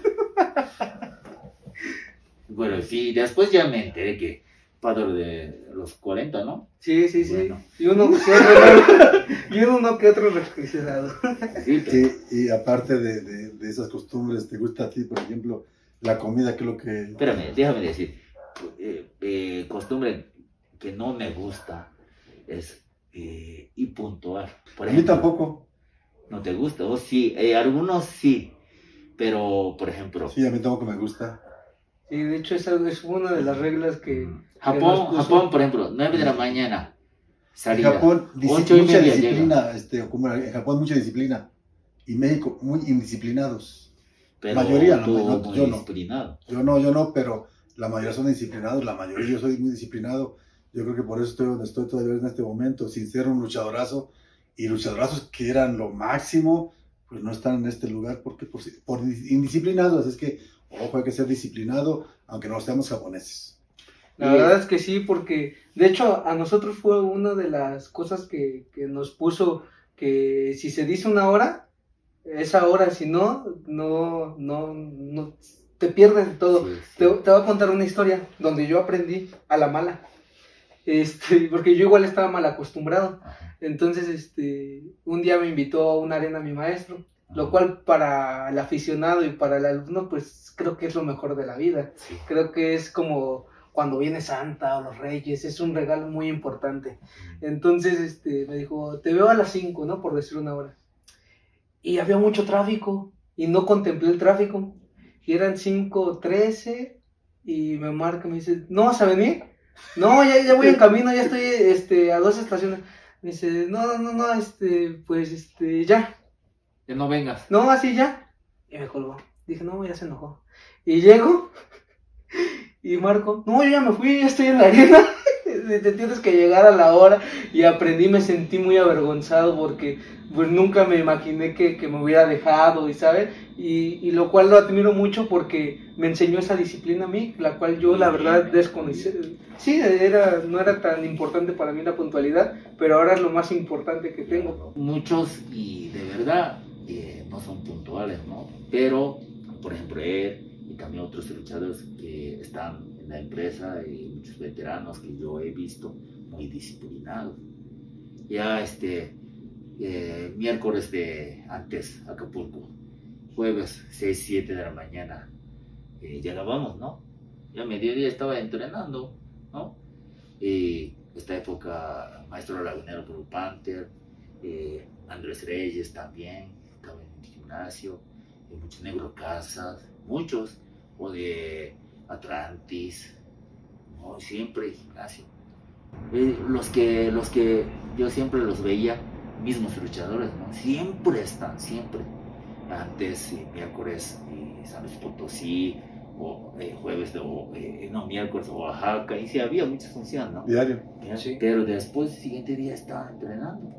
Bueno, sí, después ya me enteré que padre de los 40, ¿no? Sí, sí, Bueno. sí. Y uno que otro refrigerado. Sí, pero... Y aparte de esas costumbres, ¿te gusta a ti, por ejemplo, la comida? ¿Qué es lo que...? Espérame, déjame decir. Costumbre que no me gusta es ir puntual. Por A mí ejemplo, tampoco. ¿no te gusta? O sí, algunos sí, pero por ejemplo... Sí, a mí tampoco me gusta. Sí, de hecho esa es una de las reglas que... Japón, por ejemplo, 9 de la mañana, salida. En Japón, 8:30 mucha llega. disciplina, como en Japón mucha disciplina. Y México, muy indisciplinados. Pero mayoría, tú no, muy yo no. disciplinado. Yo no, pero la mayoría son disciplinados, la mayoría yo soy muy disciplinado. Yo creo que por eso estoy donde estoy todavía en este momento, sin ser un luchadorazo. Y luchadorazos que eran lo máximo, pues no están en este lugar porque por indisciplinados. Es que, ojo, hay que ser disciplinado, aunque no seamos japoneses. La verdad es que sí, porque de hecho a nosotros fue una de las cosas que nos puso que si se dice una hora, esa hora, si no te pierdes de todo. Sí, sí. Te voy a contar una historia donde yo aprendí a la mala, porque yo igual estaba mal acostumbrado. Ajá. Entonces, un día me invitó a una arena mi maestro, lo cual para el aficionado y para el alumno, pues creo que es lo mejor de la vida. Sí. Creo que es como cuando viene Santa o los Reyes, es un regalo muy importante. Entonces, me dijo, te veo a las 5, ¿no? Por decir una hora. Y había mucho tráfico, y no contemplé el tráfico. Y eran 5:13, y me marca, me dice, ¿no vas a venir? No, ya voy en camino, ya estoy a 2 estaciones. Me dice, no, pues, ya. Que no vengas. No, así ya. Y me colgó. Dije, no, ya se enojó. Y llego, y Marco, no, yo ya me fui, ya estoy en la arena. Te tienes que llegar a la hora. Y aprendí, me sentí muy avergonzado porque pues nunca me imaginé que me hubiera dejado, y ¿sabes? Y lo cual lo admiro mucho porque me enseñó esa disciplina a mí, la cual yo la verdad desconocía. Sí, no era tan importante para mí la puntualidad, pero ahora es lo más importante que tengo. Muchos, y de verdad, no son puntuales, ¿no? Pero, por ejemplo, él y también otros luchadores que están en la empresa y muchos veteranos que yo he visto muy disciplinados. Ya miércoles de antes, Acapulco, jueves 6, 7 de la mañana, llegábamos, ¿no? Ya a mediodía estaba entrenando, ¿no? Esta época, Maestro Lagunero Blue Panther, Andrés Reyes también, estaba en el gimnasio, muchos Negro Casas, muchos, o de Atlantis, ¿no? Siempre gimnasio. Los que yo siempre los veía, mismos luchadores, ¿no? Siempre están, siempre. Antes, miércoles, San Luis Potosí, o jueves, miércoles, Oaxaca, y sí, había muchas funciones, ¿no? Diario. Sí. Pero después, el siguiente día estaba entrenando.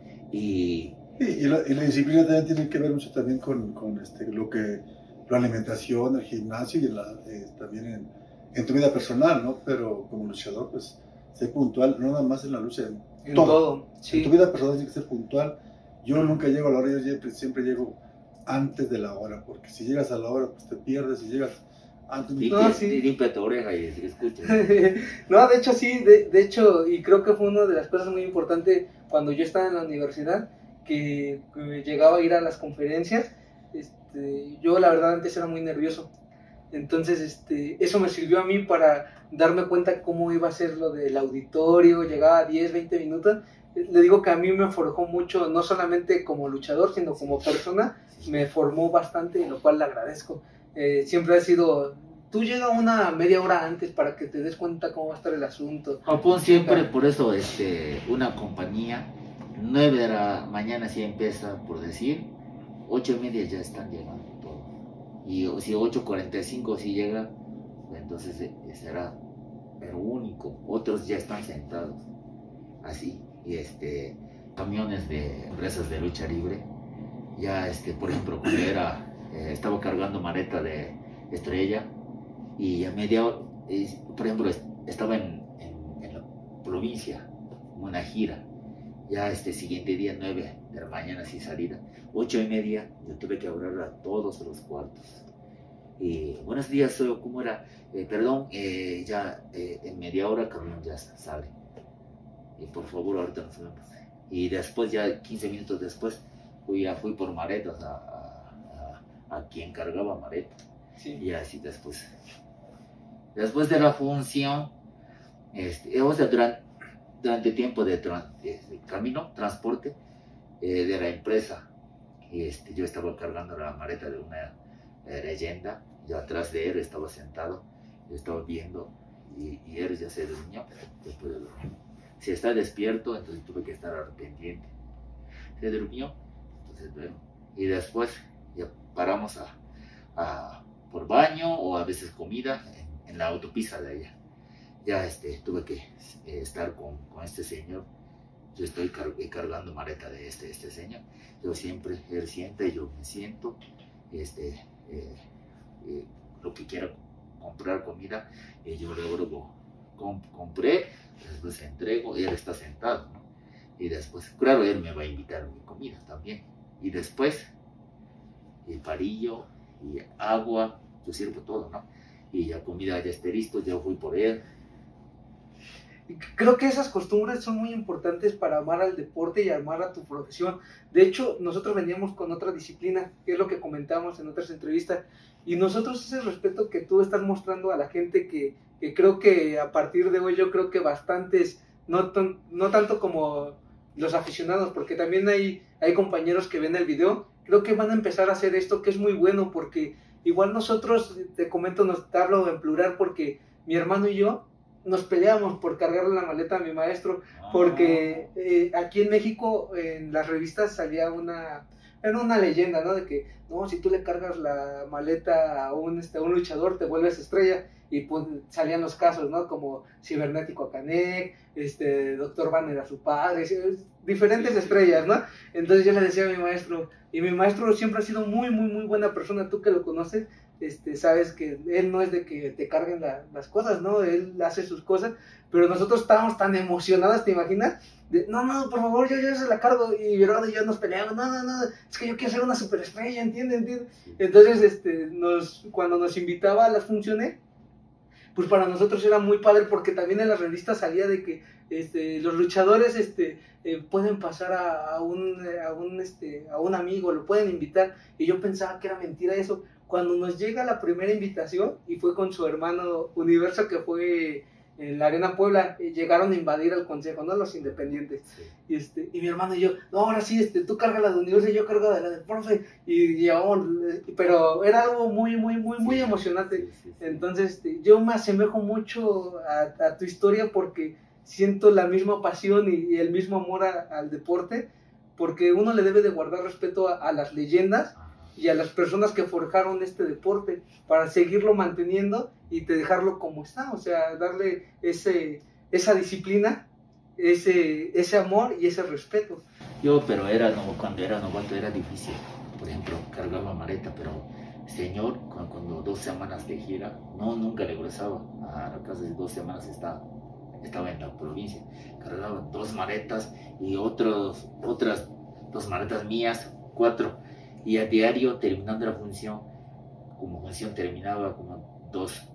Y la disciplina también tiene que ver mucho también con la alimentación, el gimnasio y también en tu vida personal, ¿no? Pero como luchador, pues, ser puntual, no nada más en la lucha, En todo, sí. En tu vida personal tiene que ser puntual. Yo nunca llego a la hora, yo siempre llego antes de la hora, porque si llegas a la hora, pues te pierdes, si llegas antes... limpia tu oreja y escucha. No, de hecho sí, de hecho, y creo que fue una de las cosas muy importantes cuando yo estaba en la universidad, que llegaba a ir a las conferencias. Yo la verdad antes era muy nervioso, entonces eso me sirvió a mí para darme cuenta cómo iba a ser lo del auditorio. Llegaba a 10, 20 minutos. Le digo que a mí me forjó mucho, no solamente como luchador, sino como persona. Me formó bastante, lo cual le agradezco. Siempre ha sido tú llegas una media hora antes para que te des cuenta cómo va a estar el asunto. Japón siempre, por eso, una compañía, 9 de la mañana sí empieza, por decir, 8:30 ya están llegando todos. Y si 8:45 si llega, entonces será, pero único. Otros ya están sentados, así. Y camiones de empresas de lucha libre, ya por ejemplo, cuando estaba cargando maleta de Estrella, y a media hora, por ejemplo, estaba en la provincia, en una gira, ya siguiente día, 9 de la mañana, sin salida, 8:30, yo tuve que abrir a todos los cuartos. Buenos días, ¿cómo era? Perdón, ya en media hora el camión ya sale. Y por favor, ahorita nos vemos. Y después, ya 15 minutos después, fui por maletas a quien cargaba maletas. Sí. Y así después de la función, o sea, durante tiempo de camino, transporte de la empresa, yo estaba cargando la maleta de una leyenda, y atrás de él estaba sentado, yo estaba viendo, y él ya se durmió, después de dormir. Si está despierto, entonces tuve que estar al pendiente. Se durmió, entonces bueno, y después ya paramos por baño o a veces comida en la autopista de allá. Ya tuve que estar con este señor. Yo estoy cargando maleta de este señor. Yo siempre, él sienta y yo me siento. Lo que quiera comprar comida, yo luego compré, después entrego, él está sentado, ¿no? Y después, claro, él me va a invitar a mi comida también. Y después, el palillo y agua, yo sirvo todo, ¿no? Y ya comida ya esté listo, yo fui por él. Creo que esas costumbres son muy importantes para amar al deporte y amar a tu profesión. De hecho, nosotros veníamos con otra disciplina, que es lo que comentamos en otras entrevistas, y nosotros ese respeto que tú estás mostrando a la gente que creo que a partir de hoy yo creo que bastantes, no tanto como los aficionados, porque también hay compañeros que ven el video, creo que van a empezar a hacer esto, que es muy bueno, porque igual nosotros, te comento, te hablo en plural, porque mi hermano y yo nos peleamos por cargarle la maleta a mi maestro, porque aquí en México en las revistas era una leyenda, ¿no? De que, no, si tú le cargas la maleta a un luchador, te vuelves estrella, y pues salían los casos, ¿no? Como Cibernético a Canek, Dr. Banner a su padre, diferentes estrellas, ¿no? Entonces yo le decía a mi maestro, y mi maestro siempre ha sido muy, muy, muy buena persona, tú que lo conoces, sabes que él no es de que te carguen las cosas, ¿no? Él hace sus cosas, pero nosotros estábamos tan emocionados, ¿te imaginas? No, por favor, yo se la cargo, y mi hermano y yo nos peleamos, no, es que yo quiero ser una superestrella, ¿entiendes? Entonces, cuando nos invitaba a las funciones, pues para nosotros era muy padre, porque también en las revistas salía de que los luchadores pueden pasar a un amigo, lo pueden invitar, y yo pensaba que era mentira eso. Cuando nos llega la primera invitación, y fue con su hermano Universo, que fue en la Arena Puebla, llegaron a invadir el consejo, ¿no? Los independientes. Sí. Y mi hermano y yo, no, ahora sí, tú cargas la de Universo y yo cargo la del profe, y llevamos, pero era algo muy, muy, muy, muy emocionante. Sí. Entonces, yo me asemejo mucho a tu historia, porque siento la misma pasión y el mismo amor al deporte, porque uno le debe de guardar respeto a las leyendas y a las personas que forjaron este deporte, para seguirlo manteniendo y dejarlo como está, o sea, darle esa disciplina, ese amor y ese respeto. Pero cuando era novato era difícil. Por ejemplo, cargaba maleta, pero señor, cuando 2 semanas de gira, nunca regresaba a la casa, de 2 semanas estaba en la provincia, cargaba 2 maletas y otras 2 maletas mías, 4. Y a diario, terminando la función, como función terminaba como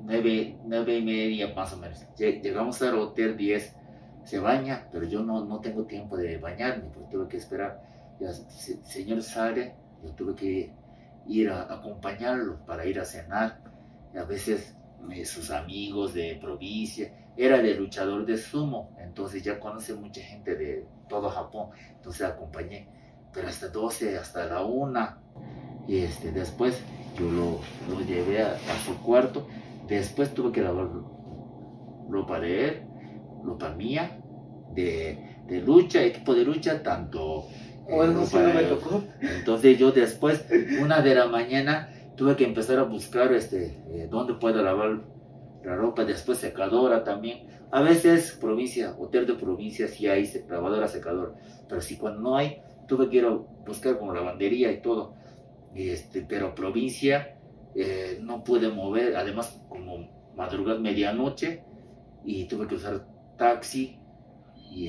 9:30 más o menos. Llegamos al hotel 10, se baña, pero yo no tengo tiempo de bañarme, porque tuve que esperar. Ya, señor sale, yo tuve que ir a acompañarlo para ir a cenar. Y a veces sus amigos de provincia, era de luchador de sumo, entonces ya conoce mucha gente de todo Japón, entonces acompañé. Pero hasta 12, hasta la 1, y después yo lo llevé a su cuarto, Después tuve que lavar ropa de él, ropa mía, de lucha, equipo de lucha, tanto Bueno, sí, no me tocó. Entonces yo después, 1 de la mañana, tuve que empezar a buscar dónde puedo lavar la ropa, después secadora también. A veces provincia, hotel de provincia, sí hay lavadora, secadora, pero si cuando no hay, tuve que ir a buscar como lavandería y todo. Pero provincia no pude mover, además como madrugar medianoche, y tuve que usar taxi, y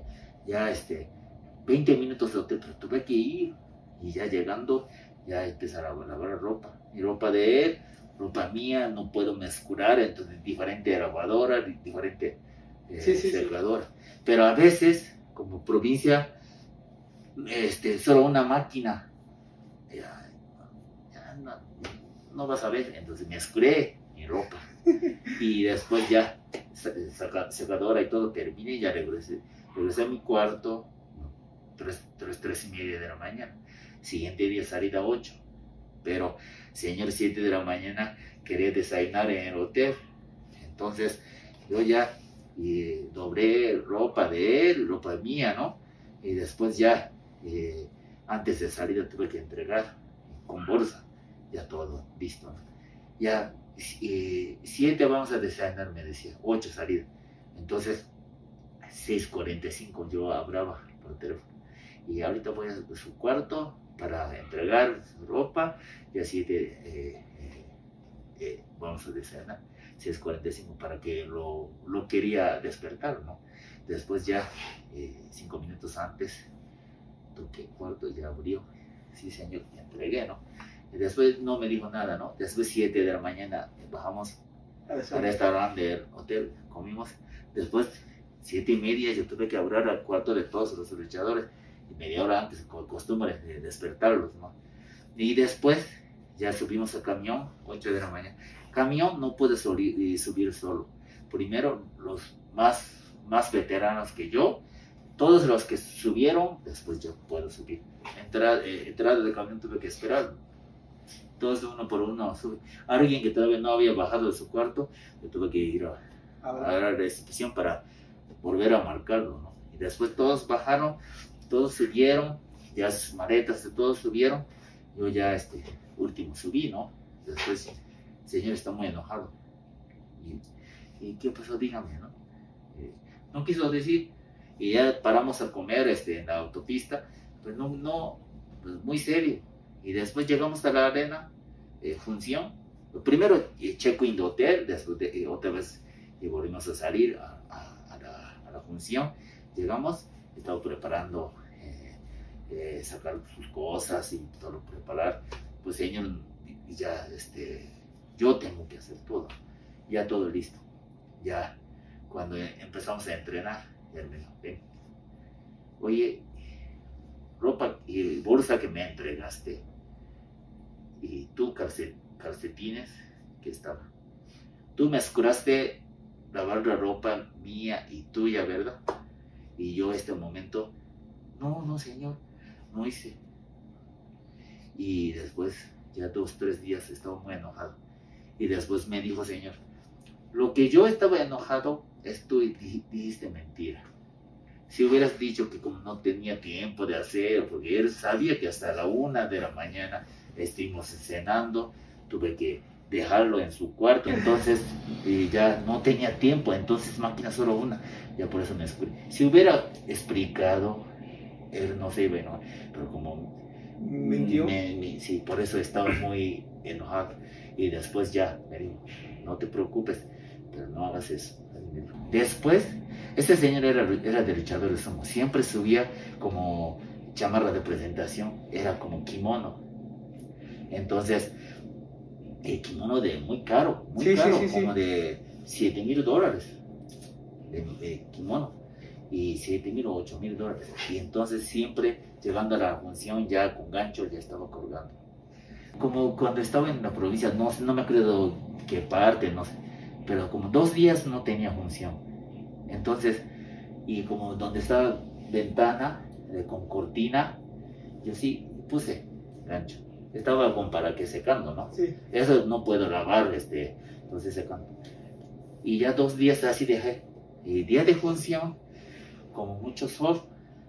20 minutos de hotel, pero tuve que ir, y ya llegando, ya empezar a lavar ropa, mi ropa de él, ropa mía, no puedo mezclar, entonces diferente lavadora, diferente secadora. Pero a veces, como provincia, solo una máquina, ya no vas a ver, entonces mezclé mi ropa. Y después ya, secadora y todo terminé, ya regresé a mi cuarto, 3:30 de la mañana. Siguiente día salida 8. Pero, señor, 7 de la mañana quería desayunar en el hotel. Entonces, yo ya doblé ropa de él, ropa mía, ¿no? Y después ya, antes de salida tuve que entregar con bolsa, ya todo listo, ¿no? Ya, 7 vamos a desayunar, me decía, 8 salida. Entonces, 6:45 yo hablaba por teléfono. Y ahorita voy a su cuarto para entregar su ropa, y así vamos a desayunar. 6:45 para que lo quería despertar, ¿no? Después ya, 5 minutos antes, toqué el cuarto, ya abrió. Sí, señor, ya entregué, ¿no? Y después no me dijo nada, ¿no? Después 7 de la mañana bajamos al restaurante del hotel, comimos. Después 7:30 yo tuve que abrir al cuarto de todos los luchadores, y media hora antes, con costumbre de despertarlos, ¿no? Y después ya subimos al camión, 8 de la mañana. Camión no puede subir solo. Primero los más veteranos que yo, todos los que subieron, después yo puedo subir. Entrada del camión tuve que esperar. Todos uno por uno sube. Alguien que todavía no había bajado de su cuarto, yo tuve que ir a la recepción para volver a marcarlo, ¿no? Y después todos bajaron, todos subieron, ya sus maletas, todos subieron. Yo ya último subí, ¿no? Después el señor está muy enojado. ¿Y qué pasó? Dígame, ¿no? No quiso decir. Y ya paramos a comer en la autopista, pues pues muy serio. Y después llegamos a la arena, función. Primero check-in de hotel, después otra vez volvimos a salir a la función. Llegamos, estaba preparando, sacar sus cosas y todo preparar. Pues señor, ya yo tengo que hacer todo, ya todo listo. Ya cuando empezamos a entrenar, él me dijo, ven, oye, ropa y bolsa que me entregaste, y tú calcetines que estaba, tú mezclaste lavar la ropa mía y tuya, ¿verdad? Y yo momento, no señor, no hice. Y después ya 2-3 días estaba muy enojado, y después me dijo, señor, lo que yo estaba enojado es tú dijiste mentira. Si hubieras dicho que como no tenía tiempo de hacer, porque él sabía que hasta la 1 de la mañana estuvimos cenando, tuve que dejarlo en su cuarto, entonces ya no tenía tiempo, entonces máquina solo una, ya por eso me escurrí. Si hubiera explicado, él no se iba a enojar, pero como ¿mintió? Sí, por eso estaba muy enojado. Y después ya me dijo, no te preocupes, pero no hagas eso. Después, este señor era de luchador de sumo, siempre subía como chamarra de presentación, era como kimono. Entonces, el kimono de muy caro, como de $7,000 de kimono, y $7,000 o $8,000. Y entonces siempre llegando a la función ya con gancho ya estaba colgando. Como cuando estaba en la provincia, no me acuerdo qué parte, no sé, pero como 2 días no tenía función. Entonces, y como donde estaba ventana con cortina, yo sí puse gancho. Estaba como para que secando, ¿no? Sí. Eso no puedo lavar Entonces se cantó. Y ya 2 días así dejé. Y día de función, como mucho sol,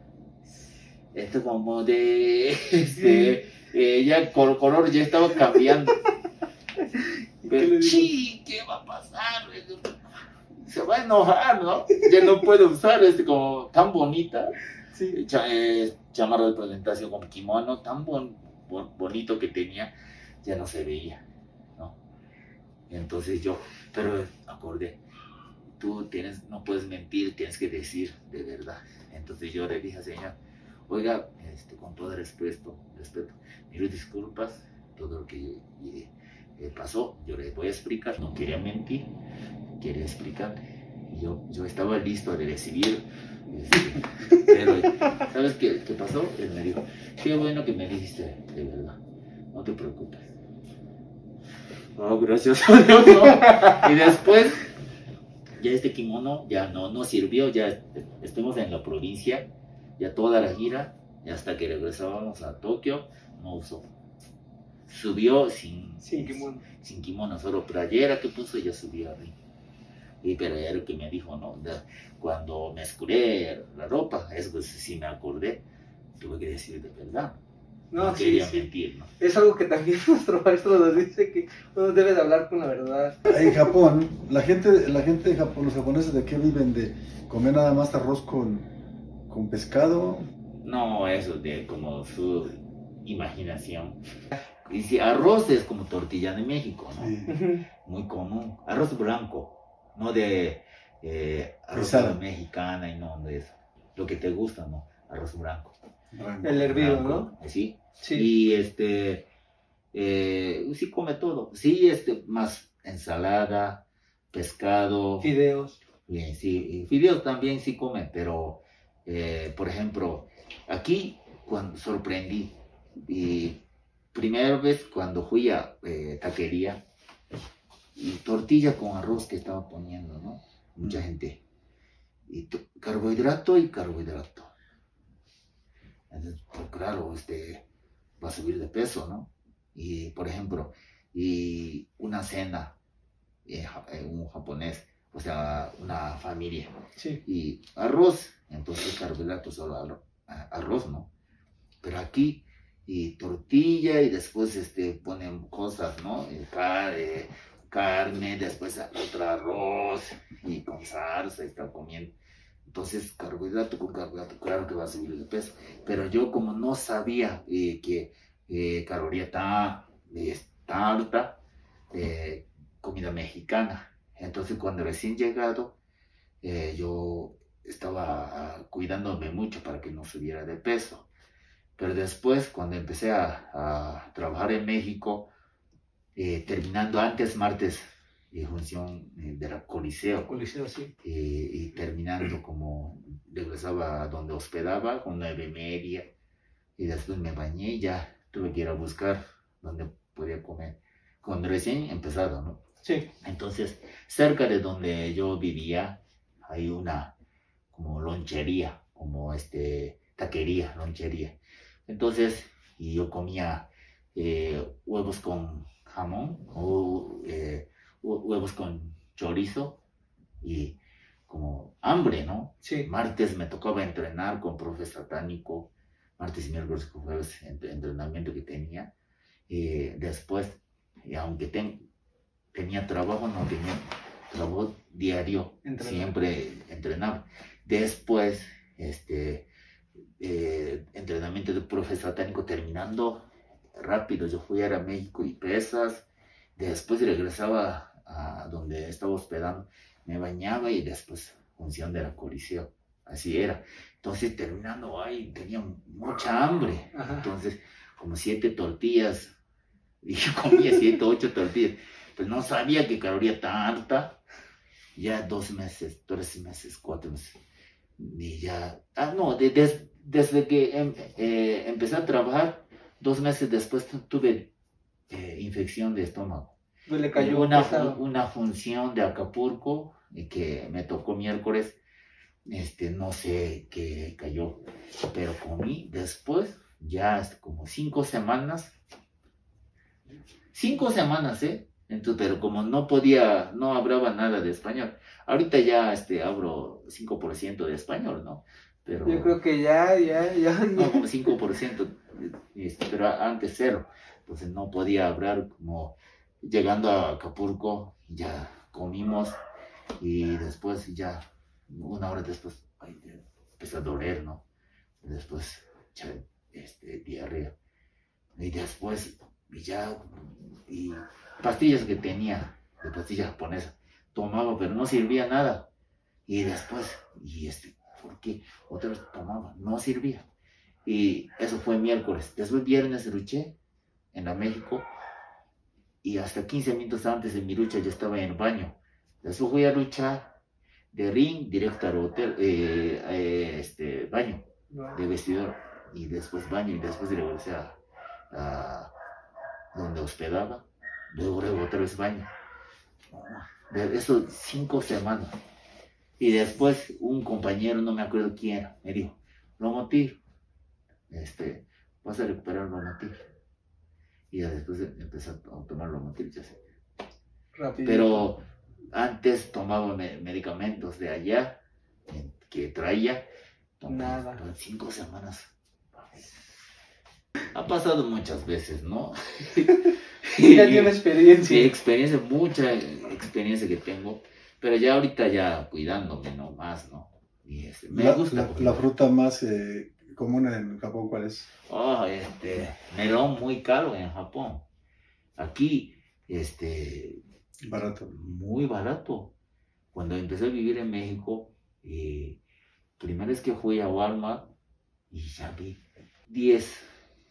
como de, ya el color ya estaba cambiando. Pero, ¿qué va a pasar? Se va a enojar, ¿no? Ya no puedo usar como tan bonita. Sí. Chamarra de presentación con kimono, tan bonito que tenía, ya no se veía, ¿no? Entonces pero acordé, tú no puedes mentir, tienes que decir de verdad. Entonces yo le dije al señor, oiga, con todo respeto, mil disculpas, todo lo que pasó, yo le voy a explicar, no quería mentir, quería explicarle. Y yo estaba listo de recibir, pero ¿sabes qué pasó? Él me dijo, qué bueno que me dijiste de verdad, no te preocupes. Oh, gracias a Dios, ¿no? Y después, ya este kimono ya no sirvió, ya estuvimos en la provincia, ya toda la gira, y hasta que regresábamos a Tokio, no usó. Subió sin kimono, solo playera que puso y ya subió arriba. Pero era lo que me dijo, ¿no? Cuando me escuré la ropa, eso sí me acordé, tuve que decir de verdad. No quería mentir, ¿no? Es algo que también nuestro maestro nos dice, que uno debe de hablar con la verdad. En Japón, la gente de Japón, los japoneses, ¿de qué viven? ¿De comer nada más arroz con pescado? No, eso de como su imaginación. Y si arroz es como tortilla de México, ¿no? Sí. Muy común. Arroz blanco, no de arroz mexicana y no de eso. Lo que te gusta, ¿no? Arroz blanco. El hervido, ¿no? Sí. Y sí come todo. Sí, más ensalada, pescado. Fideos. Bien, sí. Fideos también sí come, pero, por ejemplo, aquí cuando sorprendí, y primera vez cuando fui a taquería, y tortilla con arroz que estaba poniendo, ¿no? Mucha gente. Y carbohidrato y carbohidrato. Entonces, pues, claro, va a subir de peso, ¿no? Y, por ejemplo, y una cena, un japonés, o sea, una familia, sí. Y arroz, entonces carbohidrato solo arroz, ¿no? Pero aquí, y tortilla, y después ponen cosas, ¿no? Carne, después otro arroz, y con salsa, y está comiendo. Entonces, carbohidrato con carbohidrato, claro que va a subir de peso. Pero yo como no sabía que caloría tan alta, comida mexicana. Entonces, cuando recién llegado, yo estaba cuidándome mucho para que no subiera de peso. Pero después, cuando empecé a trabajar en México, terminando antes martes, función de la Coliseo. Coliseo, sí. Y terminando como regresaba a donde hospedaba con 9:30, y después me bañé y ya tuve que ir a buscar donde podía comer. Cuando recién empezado, ¿no? Sí. Entonces, cerca de donde yo vivía, hay una como lonchería, como taquería, lonchería. Entonces, y yo comía huevos con jamón o huevos con chorizo y como hambre, ¿no? Sí. Martes me tocaba entrenar con profe satánico, martes y miércoles con jueves entrenamiento que tenía. Después, aunque tenía trabajo, no tenía trabajo diario, siempre entrenaba. Después, entrenamiento de profe satánico terminando rápido, yo fui a México y pesas. Después regresaba a donde estaba hospedando, me bañaba y después función de la Coliseo, así era. Entonces terminando ahí tenía mucha hambre. Ajá. Entonces como 7 tortillas, y yo comía 7, 8 tortillas, pues no sabía que caloría tan alta. Ya 2 meses, 3 meses, 4 meses, y ya, desde que empecé a trabajar, 2 meses después tuve infección de estómago. Le cayó una función de Acapulco que me tocó miércoles, no sé qué cayó, pero comí después, ya como 5 semanas, Entonces, pero como no podía, no hablaba nada de español. Ahorita ya hablo 5% de español, ¿no? Pero, yo creo que ya. no, como 5%, pero antes cero. Entonces no podía hablar. Como llegando a Acapulco, ya comimos y después ya, una hora después, ay, empezó a doler, ¿no? Después, ya, diarrea. Y después, y pastillas que tenía, de pastillas japonesas, tomaba, pero no servía nada. Y después, ¿por qué? Otra vez tomaba, no servía. Y eso fue miércoles. Después viernes luché en la México, y hasta 15 minutos antes de mi lucha yo estaba en el baño. Después fui a luchar de ring directo al hotel, baño, de vestidor, y después baño, y después regresé a donde hospedaba, luego otra vez baño. De eso 5 semanas. Y después un compañero, no me acuerdo quién era, me dijo, Lomotil, vas a recuperar Lomotil. Y ya después empecé a tomar Lomotil, ya sé. Rápido. Pero antes tomaba medicamentos de allá, que traía, nada. 5 semanas. Ha pasado muchas veces, ¿no? Ya tiene experiencia. Sí, mucha experiencia que tengo, pero ya ahorita ya cuidándome, ¿no? Más, ¿no? Y me gusta. La fruta más común en Japón, ¿cuál es? Melón muy caro en Japón. Aquí, Barato. muy barato. Cuando empecé a vivir en México, primera vez que fui a Walmart y ya vi $10.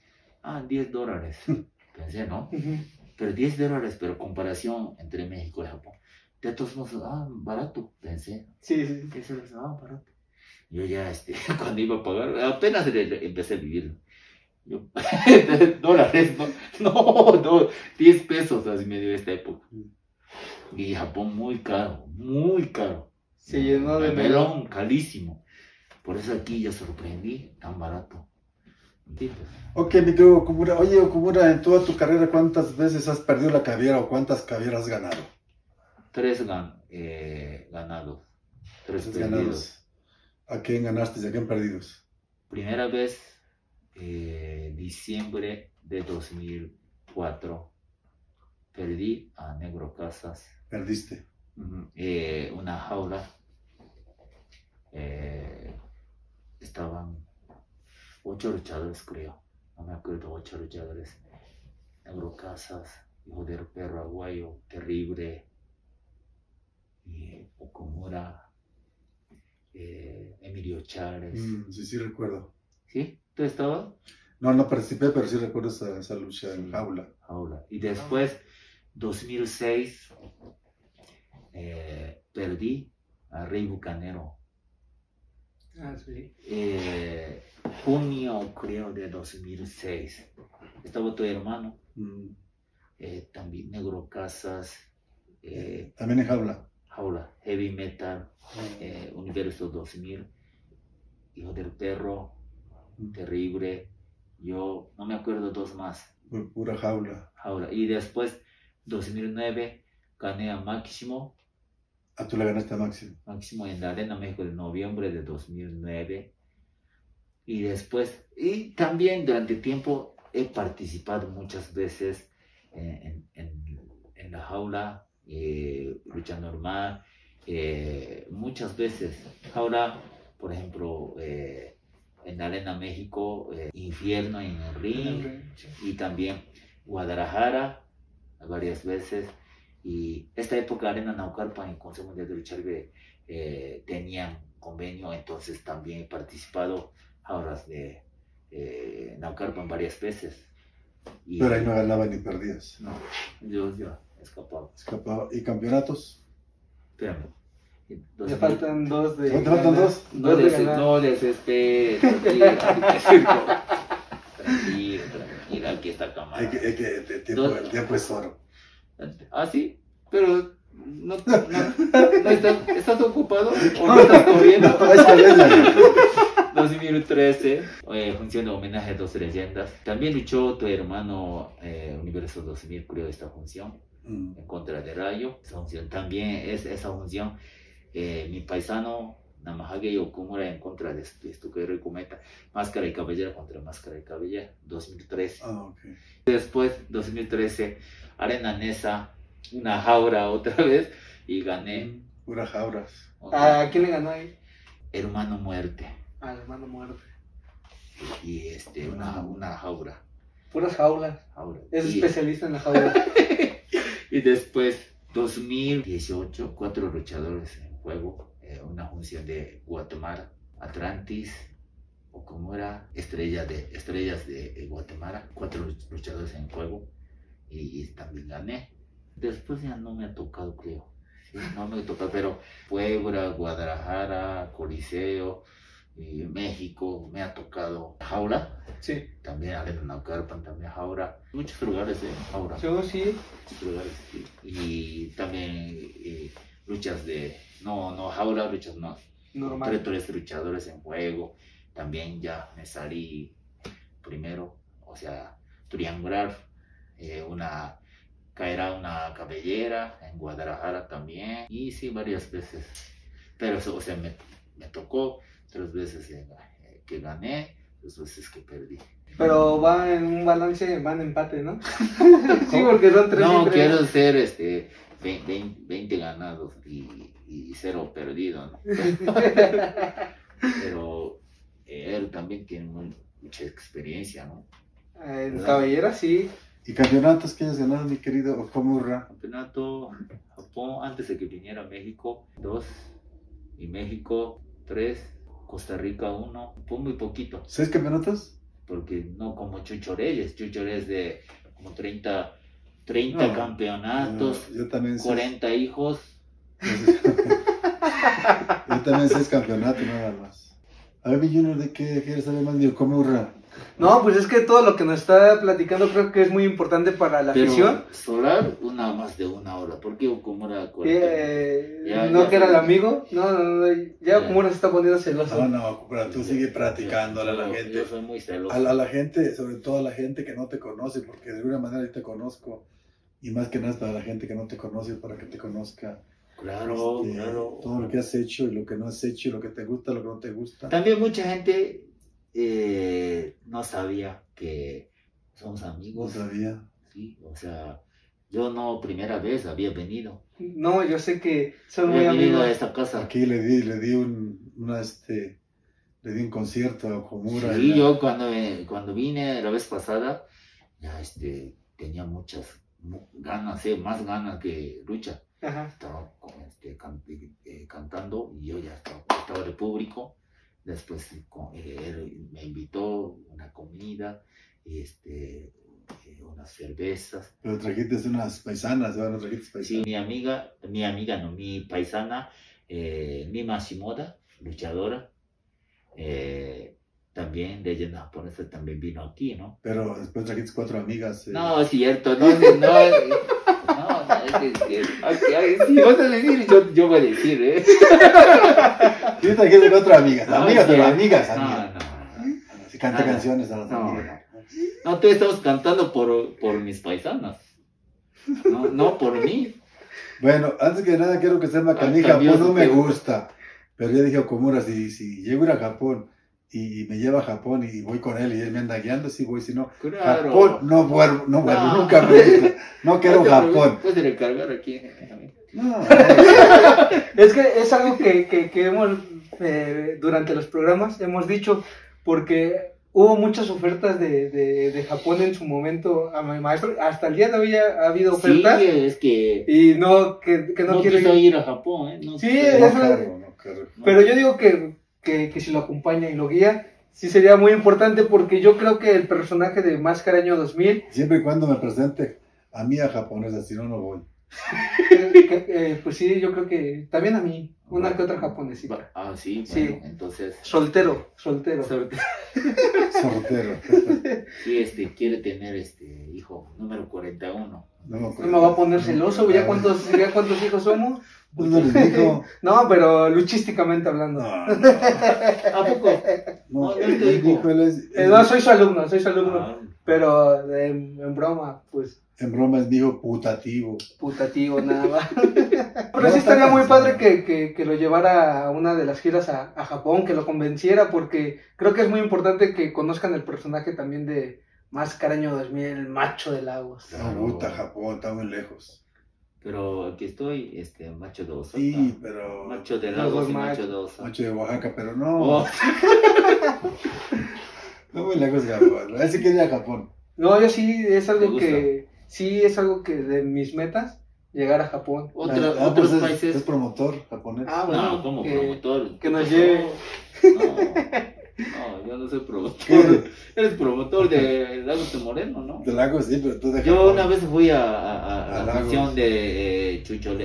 Pensé, ¿no? Pero $10, pero comparación entre México y Japón. De todos modos, barato, pensé. Sí. Barato. Yo ya, cuando iba a pagar, apenas empecé a vivir. Yo, dólares, no, 10 pesos así me dio esta época. Y Japón muy caro, muy caro. Se llenó de melón, carísimo. Por eso aquí yo sorprendí, tan barato. Sí, pues. Ok, mi querido Okumura. Oye, Okumura, en toda tu carrera, ¿cuántas veces has perdido la caviera o cuántas cavieras has ganado? 3 ganados. 3 perdidos. Ganados. ¿A quién ganaste y a quién perdidos? Primera vez, diciembre de 2004. Perdí a Negro Casas. Perdiste. Una jaula. Estaban 8 luchadores, creo. No me acuerdo, 8 luchadores. Negro Casas, hijo del perro aguayo, terrible. Okumura, Emilio Chávez. Sí, recuerdo. ¿Sí? ¿Tú estabas? No participé, pero sí recuerdo esa lucha en jaula. Y después, 2006, perdí a Rey Bucanero. Sí. Junio, creo, de 2006. Estaba tu hermano. También Negro Casas. También en jaula. Heavy Metal, Universo 2000, Hijo del Perro, Terrible. Yo no me acuerdo 2 más. Pura jaula. Y después, 2009, gané a Máximo. Tú le ganaste a Máximo. Máximo en la Arena México de noviembre de 2009. Y después, y también durante tiempo he participado muchas veces en la jaula. Lucha normal, muchas veces. Ahora, por ejemplo, en Arena México, Infierno en el ring, y también Guadalajara varias veces. Y esta época Arena Naucalpan y Consejo Mundial de Lucha Libre tenían convenio, entonces también he participado ahora de Naucalpan varias veces. Pero ahí no ganabas ni perdías. No, yo escapaba. ¿Y campeonatos? Espérame. Me faltan 2 de. ¿Te faltan 2? No desesperes. Tranquila, aquí está cámara. El tiempo es oro. Sí, pero no ¿estás ocupado o no estás corriendo? 2013, función de homenaje a 2 leyendas. También luchó tu hermano Universo 2000, creo, esta función. en contra de Rayo. Esa función también es esa función. Mi paisano Namahage Okumura en contra de Estuquero y Cometa, Máscara y Cabellera contra Máscara y Cabellera, 2003. Okay. Después, 2013, Arena Nesa, una jaura otra vez y gané. Puras jauras. ¿A quién le ganó ahí? Hermano Muerte. Al Hermano Muerte. Y una jaura. Puras jaulas. Es especialista en la jaula. Y después, 2018, 4 luchadores en juego. Una función de Guatemala, Atlantis, Okumura, estrellas de Guatemala, 4 luchadores en juego y también gané. Después ya no me ha tocado, creo. Sí, no me ha tocado, pero Puebla, Guadalajara, Coliseo, México, me ha tocado jaula. Sí. También Arena Naucalpan, también jaula. Muchos lugares en jaula. Yo sí. Muchos lugares, sí. Y también luchas de... No jaula, luchas no. Normal. 3 luchadores en juego. También ya me salí primero, o sea, triangular. Caerá una cabellera en Guadalajara también. Y sí, varias veces. Pero eso, o sea, me tocó 3 veces que gané, 2 veces que perdí. Pero va en un balance, va en empate, ¿no? Sí, porque son 3 No, y 3. quiero ser 20 ganados y 0 perdidos, ¿no? Pero él también tiene mucha experiencia, ¿no? En cabellera, sí. ¿Y campeonatos que hayas ganado, mi querido Okumura? Campeonato Japón, antes de que viniera a México, 2. Y México, 3. Costa Rica, 1. Fue muy poquito. ¿6 campeonatos? Porque no como Chucho Reyes de como 30 campeonatos, yo también 40 hijos. Yo también 6 campeonatos nada más. A ver, mi Junior, ¿de qué quieres saber más de Okumura? No, pues es que todo lo que nos está platicando creo que es muy importante para la afición. Solar, más de 1 hora. ¿Por qué Okumura 40? ¿No que era el amigo? No, ya Okumura se está poniendo celoso. No, Okumura, tú sigue practicándole a la gente. Yo soy muy celoso. A la gente, sobre todo a la gente que no te conoce, porque de alguna manera yo te conozco. Y más que nada para la gente que no te conoce, para que te conozca. Claro. Todo lo que has hecho y lo que no has hecho, lo que te gusta, lo que no te gusta. También mucha gente no sabía que somos amigos. No sabía. Sí, o sea, yo no primera vez había venido. No, yo sé que son muy Había venido amigos. a esta casa. Aquí le di un concierto a Okumura. Sí, yo cuando vine la vez pasada, ya tenía muchas ganas, más ganas que lucha. Ajá. Estaba cantando y yo ya estaba de público. Después él me invitó una comida, unas cervezas. Pero trajiste unas paisanas, ¿no? ¿No trajiste paisanas? Sí, mi paisana, Mima Shimoda, luchadora, también leyenda japonesa, también vino aquí, ¿no? Pero después trajiste 4 amigas. No, es cierto, no, es que si vas a decir, yo voy a decir, ¿eh? Sí, trajiste 4 amigas, pero amigas. No. Si canta canciones a las amigas. No, tú estás cantando por mis paisanas, no por mí. Bueno, antes que nada quiero que sepa que a mí Japón no me gusta. Pero yo dije, Okumura, si llego a ir a Japón y me lleva a Japón y voy con él y él me anda guiando, sí voy, si no, Claro. Japón no vuelvo, nunca me gusta. No quiero Japón. Puedes recargar aquí. No, Es que es algo que hemos, durante los programas, hemos dicho, porque hubo muchas ofertas de Japón en su momento a mi maestro. Hasta el día de hoy ha habido ofertas. Sí, es que Y no, que no quiere quiso ir a Japón, ¿eh? Sí, no quiero. Pero yo digo que si lo acompaña y lo guía, sí sería muy importante, porque yo creo que el personaje de Máscara Año 2000... Siempre y cuando me presente a mí a japonesa, si no, no voy. Pues sí, yo creo que también a mí, una que otra japonesita. Ah, sí, Sí. bueno, entonces... Soltero. Sortero. Sí, quiere tener hijo número 41. No No me va a poner celoso, ¿ya cuántos hijos somos? Pues no les dijo. No, pero luchísticamente hablando. No, ¿A poco? no, No, él te dijo. él es- No, soy su alumno, Ah, pero en broma, pues En broma es dijo putativo. Putativo, nada más. Pero sí estaría muy padre que lo llevara a una de las giras a Japón, que lo convenciera, porque creo que es muy importante que conozcan el personaje también de Máscara Año 2000, el macho de Lagos. No gusta Japón, está muy lejos. Pero aquí estoy, macho de Osaka. Sí, pero... Macho de Lagos y macho de Osaka. Macho de Oaxaca, pero no. Oh. No muy lejos de Japón. A sí quería Japón. No, yo sí, es algo que... Sí, es algo que de mis metas, llegar a Japón. Otros pues países... Es promotor japonés. Ah, bueno. No, como promotor. Que nos lleve... No, yo no soy promotor. Eres promotor de Lagos de Moreno, ¿no? De Lagos, sí, pero tú de Yo Japón. una vez fui a la Lagos. función de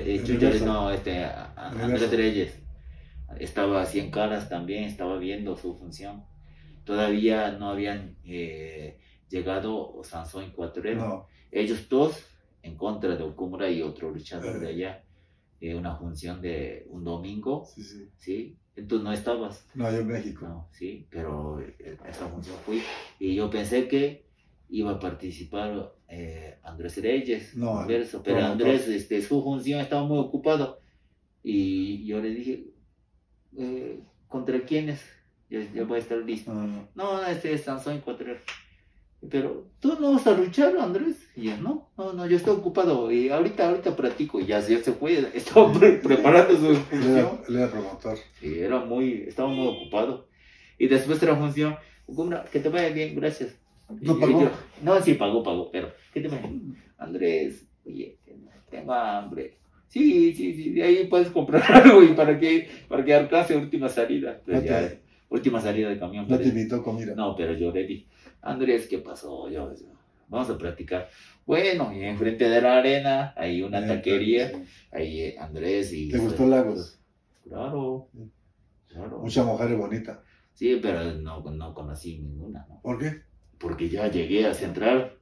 Andrés Reyes. Estaba así en Caras también, estaba viendo su función. Todavía no habían llegado Sansón y Cuatrero. No. Ellos dos en contra de Okumura y otro luchador de allá. Una función de un domingo. Sí, sí. ¿Sí? Tú no estabas. No, yo en México. No, sí, pero esa función fui. Y yo pensé que iba a participar Andrés Reyes. No, Pero promotor. Andrés, su función estaba muy ocupado. Y yo le dije, ¿contra quiénes? Yo voy a estar listo. No, es Sansón y Cuatrero. Pero, ¿tú no vas a luchar, Andrés? Y yo, no, yo estoy ocupado. Y ahorita practico. Y ya se fue. Estaba preparando su función. Él era promotor. Sí, estaba muy ocupado. Y después de la función, que te vaya bien, gracias. ¿No pagó? No, sí, pagó, pero que te vaya bien. Andrés, oye, tengo hambre. Sí, de ahí puedes comprar algo y para que alcance última salida. Pues última salida de camión. No te invitó comida. No, pero yo le dije, Andrés, ¿qué pasó? Vamos a practicar. Bueno, y enfrente de la arena hay una taquería. Sí. Ahí Andrés y... ¿Te gustó Lagos? Claro. Muchas mujeres bonitas. Sí, pero no conocí ninguna, ¿no? ¿Por qué? Porque ya llegué a Central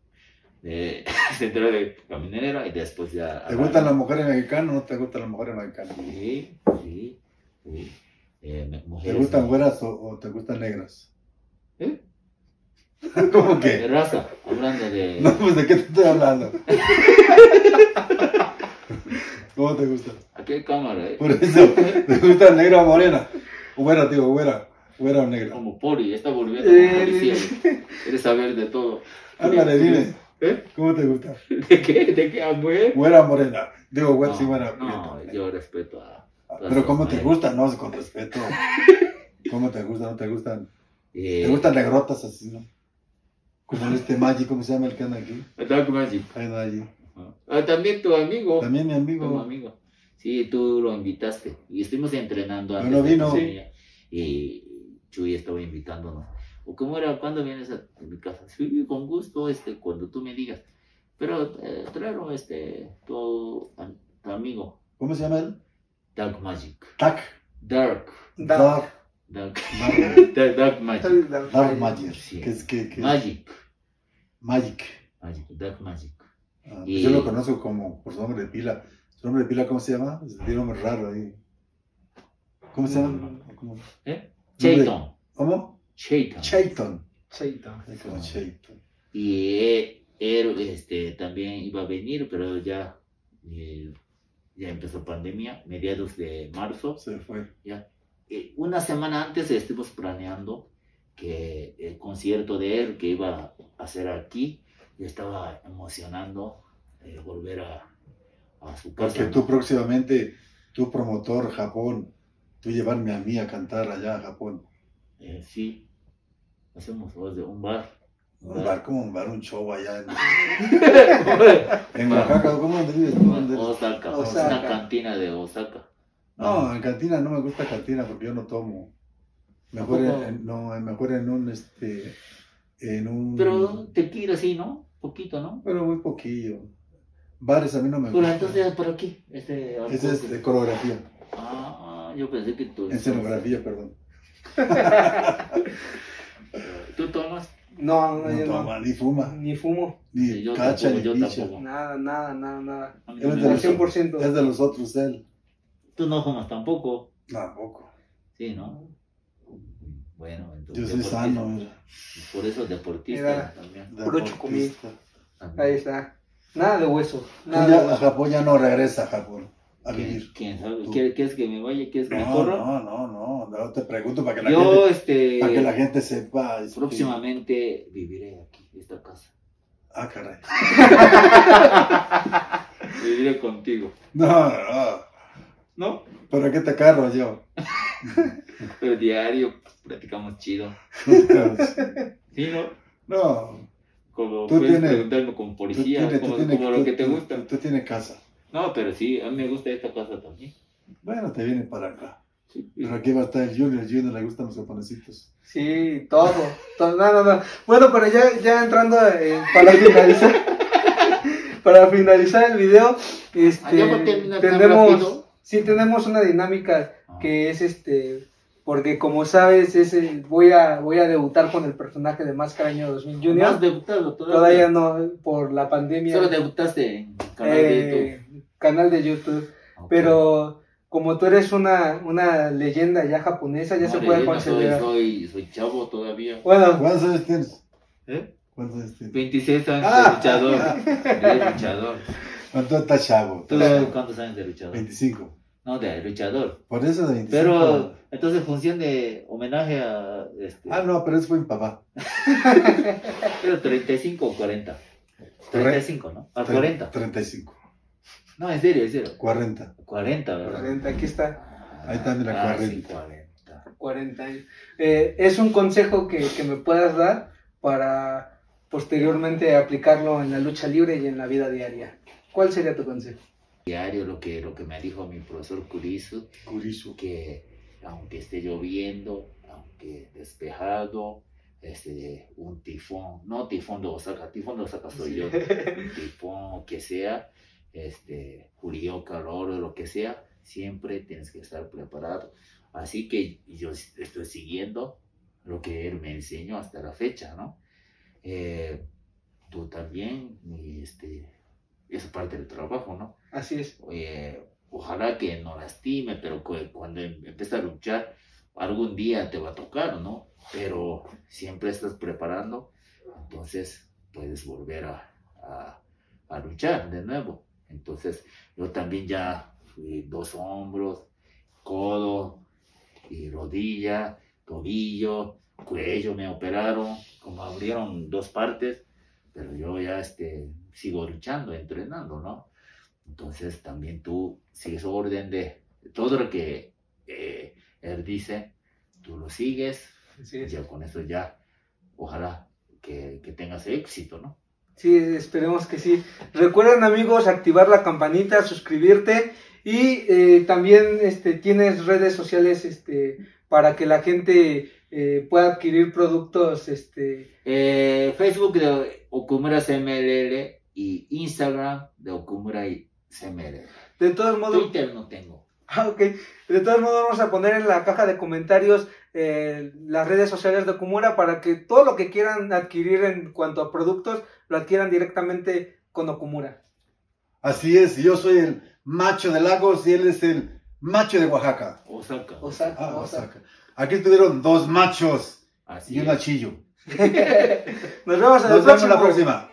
de Caminera y después ya... ¿Te gustan las mujeres mexicanas o no te gustan las mujeres mexicanas? Sí. ¿Te gustan güeras o te gustan negras? ¿Eh? ¿Cómo De que? raza, hablando de... No, pues ¿de qué te estoy hablando? ¿Cómo te gusta? ¿A qué cámara, Por eso, ¿te gusta negra o morena? O güera, tío, güera o negra. Como Poli, está volviendo como policía. Quieres saber de todo. Ándale, dime. ¿Eh? ¿Cómo te gusta? ¿De qué? ¿Mujer? Güera o morena. Digo, güera, sí, güera. No, yo respeto a... Pero ¿cómo te gusta? No, con respeto. ¿Cómo te gusta? ¿No te gustan? ¿Te gustan negrotas así, no? Como Maggi, ¿cómo se llama el que anda aquí? Dark Magic. Ahí anda allí. También tu amigo. También mi amigo. Tu amigo. Sí, tú lo invitaste. Y estuvimos entrenando antes. No vino. Y Chuy estaba invitándonos. ¿O cómo era? ¿Cuándo vienes a mi casa? Sí, con gusto, cuando tú me digas. Pero trajeron tu amigo. ¿Cómo se llama él? Dark Magic. Dark Magic. Dark Magic. Sí. ¿Qué es que? Magic. Dark Magic. Pues yo lo conozco como por su nombre de pila. ¿Su nombre de pila cómo se llama? Tiene un nombre raro ahí. ¿Cómo se llama? Chayton. ¿Cómo? Chayton. Y él también iba a venir, pero ya empezó pandemia, mediados de marzo. Se fue. Ya. Una semana antes estuvimos planeando que el concierto de él que iba a hacer aquí, yo estaba emocionando volver a su casa. Porque tú próximamente, tu promotor Japón, tú llevarme a mí a cantar allá a Japón. Sí, hacemos un bar. Un show allá en Oaxaca. ¿Cómo vives tú? Osaka, una cantina de Osaka. No, en cantina no me gusta cantina porque yo no tomo. Mejor en un... Pero tequila sí, ¿no? Poquito, ¿no? Pero muy poquillo. Bares a mí no me Pero gustan. entonces, ¿por aquí? Ese es de coreografía. Yo pensé que tú... Escenografía, perdón. ¿Tú tomas? No, No toma, ni fuma, ni fumo. ni Sí, yo cacha, tampoco, ni yo picha. tampoco. Nada. A mí Él no es me de gusta. los, 100%. es de los otros, él. Tú no fumas tampoco. Tampoco. Sí, ¿no? Bueno, Yo entonces... soy deportista. sano, mira. Por eso deportista Mira. también. Puro chocomil. Ahí está. Nada de hueso. Nada Ya de hueso. a Japón ya no regresa a Japón a vivir. ¿Quién sabe? Tú. ¿Quieres que me vaya? ¿Quieres que me No, corra? no, te pregunto para que la Yo, gente, para que la gente sepa. próximamente viviré aquí, en esta casa. Ah, caray. Viviré contigo. No. ¿No? ¿Pero qué te carro yo? Pero diario platicamos chido. ¿Sí, no? No. Como Tú puedes tienes- preguntarme con policía, como lo que te gusta. Tú tienes casa. No, pero sí, a mí me gusta esta casa también. Bueno, te vienen para acá. Sí. Pero aquí va a estar el Junior le gustan los japonesitos. Sí, todo. No. Bueno, pero ya entrando para finalizar. Para finalizar el video, Ya va a terminar tan rápido. tenemos una dinámica que es porque como sabes, voy a debutar con el personaje de Máscara Año 2000 ¿No Junior. has debutado Todavía no, por la pandemia. Solo debutaste en canal de YouTube. Canal de YouTube. Ok. Pero como tú eres una leyenda ya japonesa, ya No, se puede leyenda, considerar. soy chavo todavía. Bueno, ¿Cuántos años tienes? ¿Eh? ¿Cuántos años tienes? 26 años Ah. de luchador. De luchador. ¿Cuánto estás chavo? ¿Tú cuántos años de luchador? 25. No, de luchador. Por eso de 25. Pero, entonces, función de homenaje a. Ah, no, pero eso fue mi papá. Pero 35 o 40. 35, ¿no? A 40. 35. No, en serio, 40. 40, ¿verdad? 40, aquí está. Ahí está, mira, Ah, 40. sí, 40. 40 años. Es un consejo que me puedas dar para posteriormente aplicarlo en la lucha libre y en la vida diaria. ¿Cuál sería tu consejo? Diario, lo que me dijo mi profesor Kurisu, Curizo. que aunque esté lloviendo, aunque despejado, un tifón, no tifón de Osaka soy yo, un tifón que sea, frío, calor o lo que sea, siempre tienes que estar preparado. Así que yo estoy siguiendo lo que él me enseñó hasta la fecha, ¿no? Tú también, y es parte del trabajo, ¿no? Así es. Ojalá que no lastime, pero cuando empieza a luchar, algún día te va a tocar, ¿no? Pero siempre estás preparando, entonces puedes volver a luchar de nuevo. Entonces, yo también ya fui 2 hombros, codo, y rodilla, tobillo, cuello, me operaron, como abrieron 2 partes, pero yo ya sigo luchando, entrenando, ¿no? Entonces también tú sigues orden de todo lo que él dice, tú lo sigues, Así es. ya con eso ya, ojalá que tengas éxito, ¿no? Sí, esperemos que sí. Recuerden, amigos, activar la campanita, suscribirte y también tienes redes sociales para que la gente pueda adquirir productos. Facebook de Okumura CMLL y Instagram de Okumura CMLL. De todos modos, Twitter no tengo. ok. De todos modos, vamos a poner en la caja de comentarios las redes sociales de Okumura para que todo lo que quieran adquirir en cuanto a productos lo adquieran directamente con Okumura. Así es, yo soy el macho de Lagos y él es el macho de Oaxaca. Osaka. Osaka. Osaka. Aquí estuvieron 2 machos Así y un es. achillo. Nos vemos en el Nos vemos próximo. la próxima.